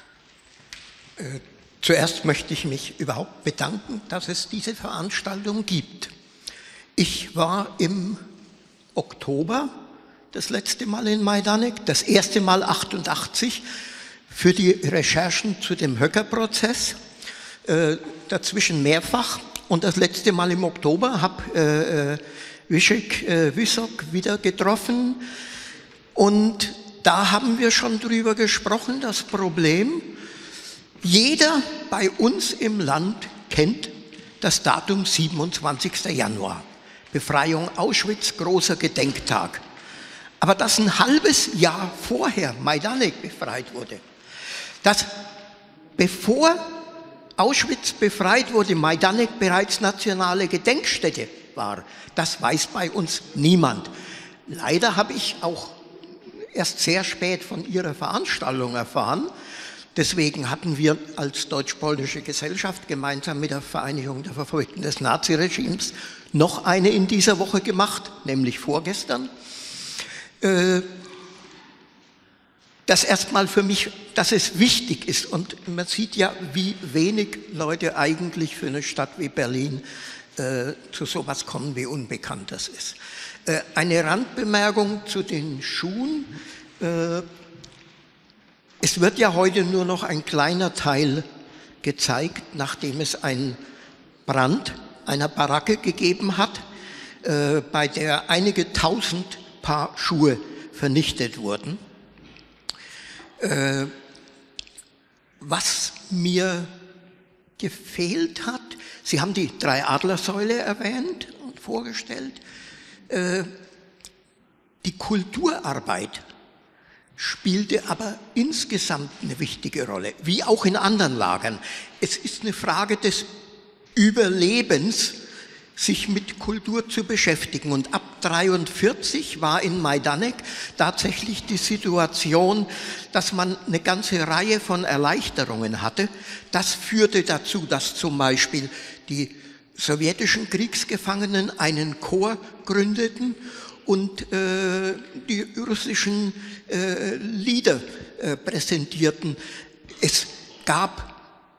Zuerst möchte ich mich überhaupt bedanken, dass es diese Veranstaltung gibt. Ich war im Oktober das letzte Mal in Majdanek, das erste Mal 88 für die Recherchen zu dem Höcker-Prozess, dazwischen mehrfach und das letzte Mal im Oktober habe Wischek Wysok wieder getroffen und da haben wir schon drüber gesprochen, das Problem, jeder bei uns im Land kennt das Datum 27. Januar, Befreiung Auschwitz, großer Gedenktag. Aber dass ein halbes Jahr vorher Majdanek befreit wurde, dass bevor Auschwitz befreit wurde, Majdanek bereits nationale Gedenkstätte war, das weiß bei uns niemand. Leider habe ich auch erst sehr spät von ihrer Veranstaltung erfahren. Deswegen hatten wir als deutsch-polnische Gesellschaft gemeinsam mit der Vereinigung der Verfolgten des Naziregimes noch eine in dieser Woche gemacht, nämlich vorgestern. Das erstmal für mich, dass es wichtig ist und man sieht ja, wie wenig Leute eigentlich für eine Stadt wie Berlin zu sowas kommen, wie unbekannt das ist. Eine Randbemerkung zu den Schuhen. Es wird ja heute nur noch ein kleiner Teil gezeigt, nachdem es einen Brand einer Baracke gegeben hat, bei der einige tausend Paar Schuhe vernichtet wurden. Was mir gefehlt hat, Sie haben die Dreiadlersäule erwähnt und vorgestellt, die Kulturarbeit spielte aber insgesamt eine wichtige Rolle, wie auch in anderen Lagern. Es ist eine Frage des Überlebens, sich mit Kultur zu beschäftigen. Und ab 1943 war in Majdanek tatsächlich die Situation, dass man eine ganze Reihe von Erleichterungen hatte. Das führte dazu, dass zum Beispiel die sowjetischen Kriegsgefangenen einen Chor gründeten und die russischen Lieder präsentierten. Es gab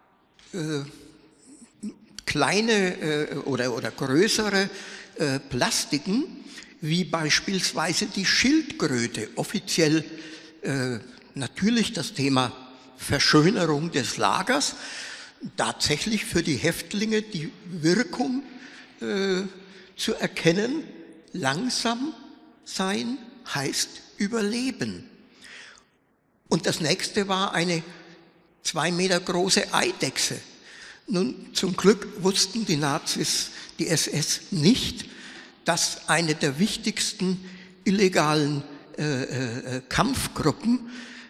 kleine oder größere Plastiken, wie beispielsweise die Schildkröte, offiziell natürlich das Thema Verschönerung des Lagers, tatsächlich für die Häftlinge die Wirkung zu erkennen, langsam sein heißt überleben. Und das nächste war eine 2 Meter große Eidechse. Nun, zum Glück wussten die Nazis, die SS nicht, dass eine der wichtigsten illegalen Kampfgruppen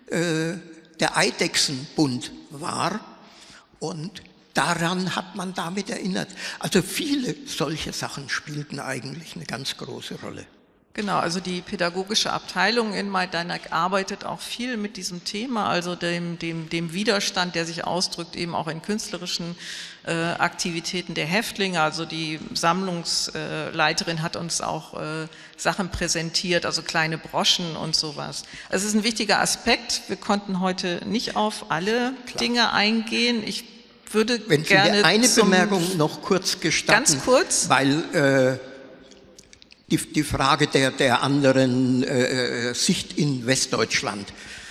der Eidechsenbund war, und daran hat man damit erinnert. Also viele solche Sachen spielten eigentlich eine ganz große Rolle. Genau, also die pädagogische Abteilung in Majdanek arbeitet auch viel mit diesem Thema, also dem Widerstand, der sich ausdrückt eben auch in künstlerischen Aktivitäten der Häftlinge. Also die Sammlungsleiterin hat uns auch Sachen präsentiert, also kleine Broschen und sowas. Also es ist ein wichtiger Aspekt. Wir konnten heute nicht auf alle Dinge eingehen. Ich würde Wenn Sie gerne mir eine Bemerkung noch kurz gestatten, ganz kurz, weil die Frage der anderen Sicht in Westdeutschland.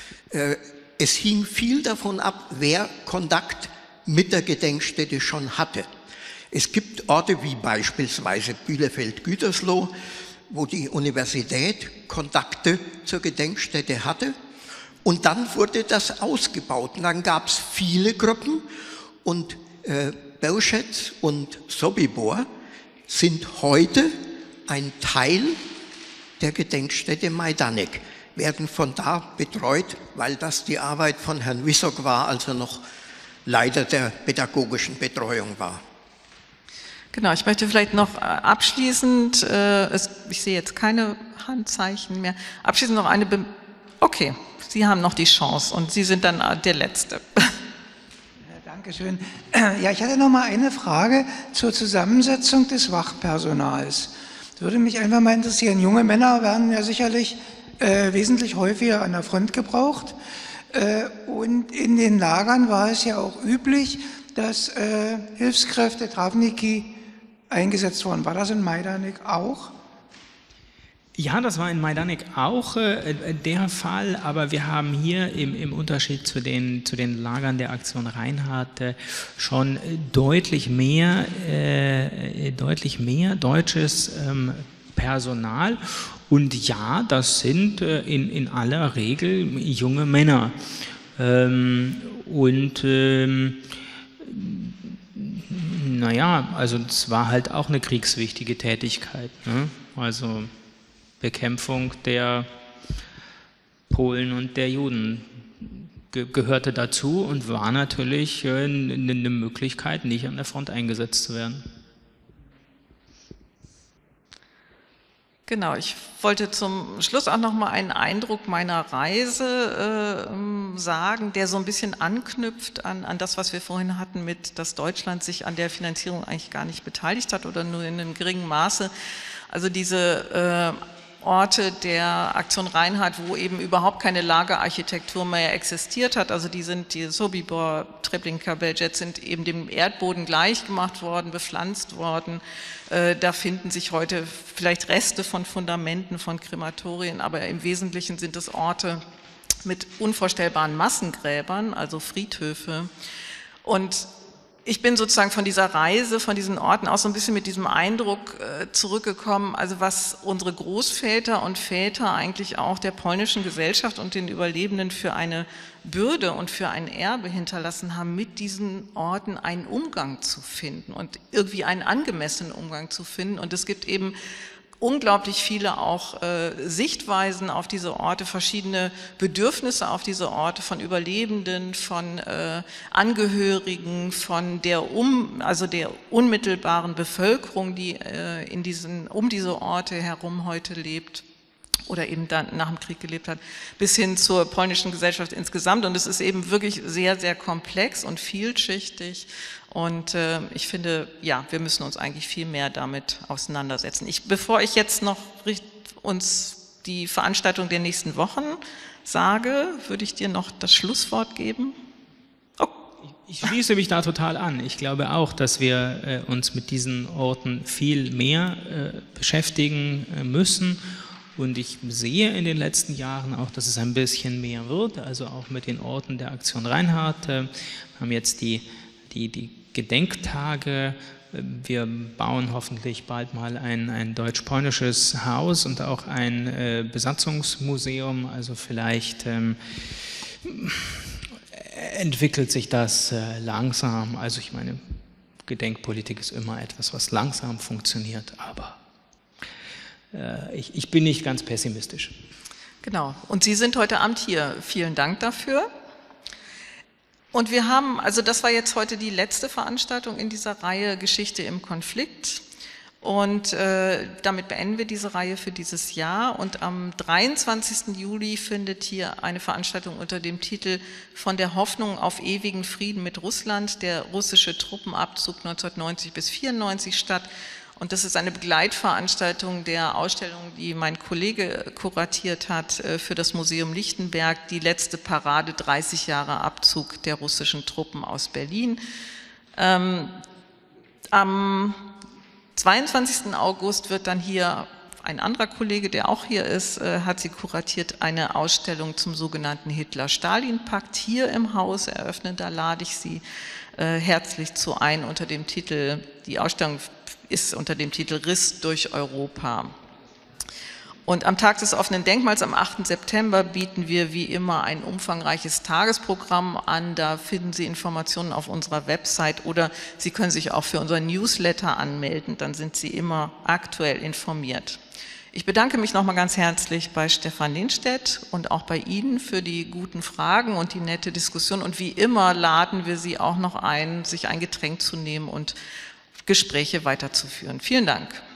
Es hing viel davon ab, wer Kontakt mit der Gedenkstätte schon hatte. Es gibt Orte wie beispielsweise Bielefeld-Gütersloh, wo die Universität Kontakte zur Gedenkstätte hatte, und dann wurde das ausgebaut. Und dann gab es viele Gruppen, und Berschetz und Sobibor sind heute ein Teil der Gedenkstätte Majdanek, werden von da betreut, weil das die Arbeit von Herrn Wissock war, als er noch Leiter der pädagogischen Betreuung war. Genau, ich möchte vielleicht noch abschließend, ich sehe jetzt keine Handzeichen mehr, abschließend noch okay, Sie haben noch die Chance und Sie sind dann der Letzte. Dankeschön. Ja, ich hatte noch mal eine Frage zur Zusammensetzung des Wachpersonals. Das würde mich einfach mal interessieren. Junge Männer werden ja sicherlich wesentlich häufiger an der Front gebraucht. Und in den Lagern war es ja auch üblich, dass Hilfskräfte, Travniki, eingesetzt wurden. War das in Majdanek auch? Ja, das war in Majdanek auch der Fall, aber wir haben hier im Unterschied zu den Lagern der Aktion Reinhardt schon deutlich mehr deutsches Personal. Und ja, das sind in aller Regel junge Männer. Naja, also es war halt auch eine kriegswichtige Tätigkeit, ne? Also Bekämpfung der Polen und der Juden gehörte dazu und war natürlich eine Möglichkeit, nicht an der Front eingesetzt zu werden. Genau, ich wollte zum Schluss auch noch mal einen Eindruck meiner Reise sagen, der so ein bisschen anknüpft an das, was wir vorhin hatten, dass Deutschland sich an der Finanzierung eigentlich gar nicht beteiligt hat oder nur in einem geringen Maße. Also diese Orte der Aktion Reinhardt, wo eben überhaupt keine Lagerarchitektur mehr existiert hat, also die Sobibor, Treblinka, Belzec sind eben dem Erdboden gleichgemacht worden, bepflanzt worden. Da finden sich heute vielleicht Reste von Fundamenten, von Krematorien, aber im Wesentlichen sind es Orte mit unvorstellbaren Massengräbern, also Friedhöfe. Und ich bin sozusagen von dieser Reise, von diesen Orten auch so ein bisschen mit diesem Eindruck zurückgekommen, also was unsere Großväter und Väter eigentlich auch der polnischen Gesellschaft und den Überlebenden für eine Bürde und für ein Erbe hinterlassen haben, mit diesen Orten einen Umgang zu finden und irgendwie einen angemessenen Umgang zu finden. Und es gibt eben unglaublich viele auch Sichtweisen auf diese Orte, verschiedene Bedürfnisse auf diese Orte von Überlebenden, von Angehörigen, von der unmittelbaren Bevölkerung, die um diese Orte herum heute lebt oder eben dann nach dem Krieg gelebt hat, bis hin zur polnischen Gesellschaft insgesamt. Und es ist eben wirklich sehr, sehr komplex und vielschichtig. Und ich finde, ja, wir müssen uns eigentlich viel mehr damit auseinandersetzen. Bevor ich jetzt noch uns die Veranstaltung der nächsten Wochen sage, würde ich dir noch das Schlusswort geben. Oh. Ich schließe mich da total an. Ich glaube auch, dass wir uns mit diesen Orten viel mehr beschäftigen müssen. Und ich sehe in den letzten Jahren auch, dass es ein bisschen mehr wird, also auch mit den Orten der Aktion Reinhardt. Wir haben jetzt die Gedenktage. Wir bauen hoffentlich bald mal ein deutsch-polnisches Haus und auch ein Besatzungsmuseum. Also vielleicht entwickelt sich das langsam. Also ich meine, Gedenkpolitik ist immer etwas, was langsam funktioniert, aber ich bin nicht ganz pessimistisch. Genau. Und Sie sind heute Abend hier. Vielen Dank dafür. Und wir haben, also das war jetzt heute die letzte Veranstaltung in dieser Reihe Geschichte im Konflikt. Und damit beenden wir diese Reihe für dieses Jahr. Und am 23. Juli findet hier eine Veranstaltung unter dem Titel Von der Hoffnung auf ewigen Frieden mit Russland, der russische Truppenabzug 1990 bis 1994 statt. Und das ist eine Begleitveranstaltung der Ausstellung, die mein Kollege kuratiert hat für das Museum Lichtenberg, die letzte Parade 30 Jahre Abzug der russischen Truppen aus Berlin. Am 22. August wird dann hier ein anderer Kollege, der auch hier ist, hat sie kuratiert, eine Ausstellung zum sogenannten Hitler-Stalin-Pakt hier im Haus eröffnen. Da lade ich Sie herzlich zu ein unter dem Titel, die Ausstellung ist unter dem Titel Riss durch Europa. Und am Tag des offenen Denkmals am 8. September bieten wir wie immer ein umfangreiches Tagesprogramm an. Da finden Sie Informationen auf unserer Website oder Sie können sich auch für unseren Newsletter anmelden, dann sind Sie immer aktuell informiert. Ich bedanke mich nochmal ganz herzlich bei Stefan Lindstedt und auch bei Ihnen für die guten Fragen und die nette Diskussion. Und wie immer laden wir Sie auch noch ein, sich ein Getränk zu nehmen und Gespräche weiterzuführen. Vielen Dank.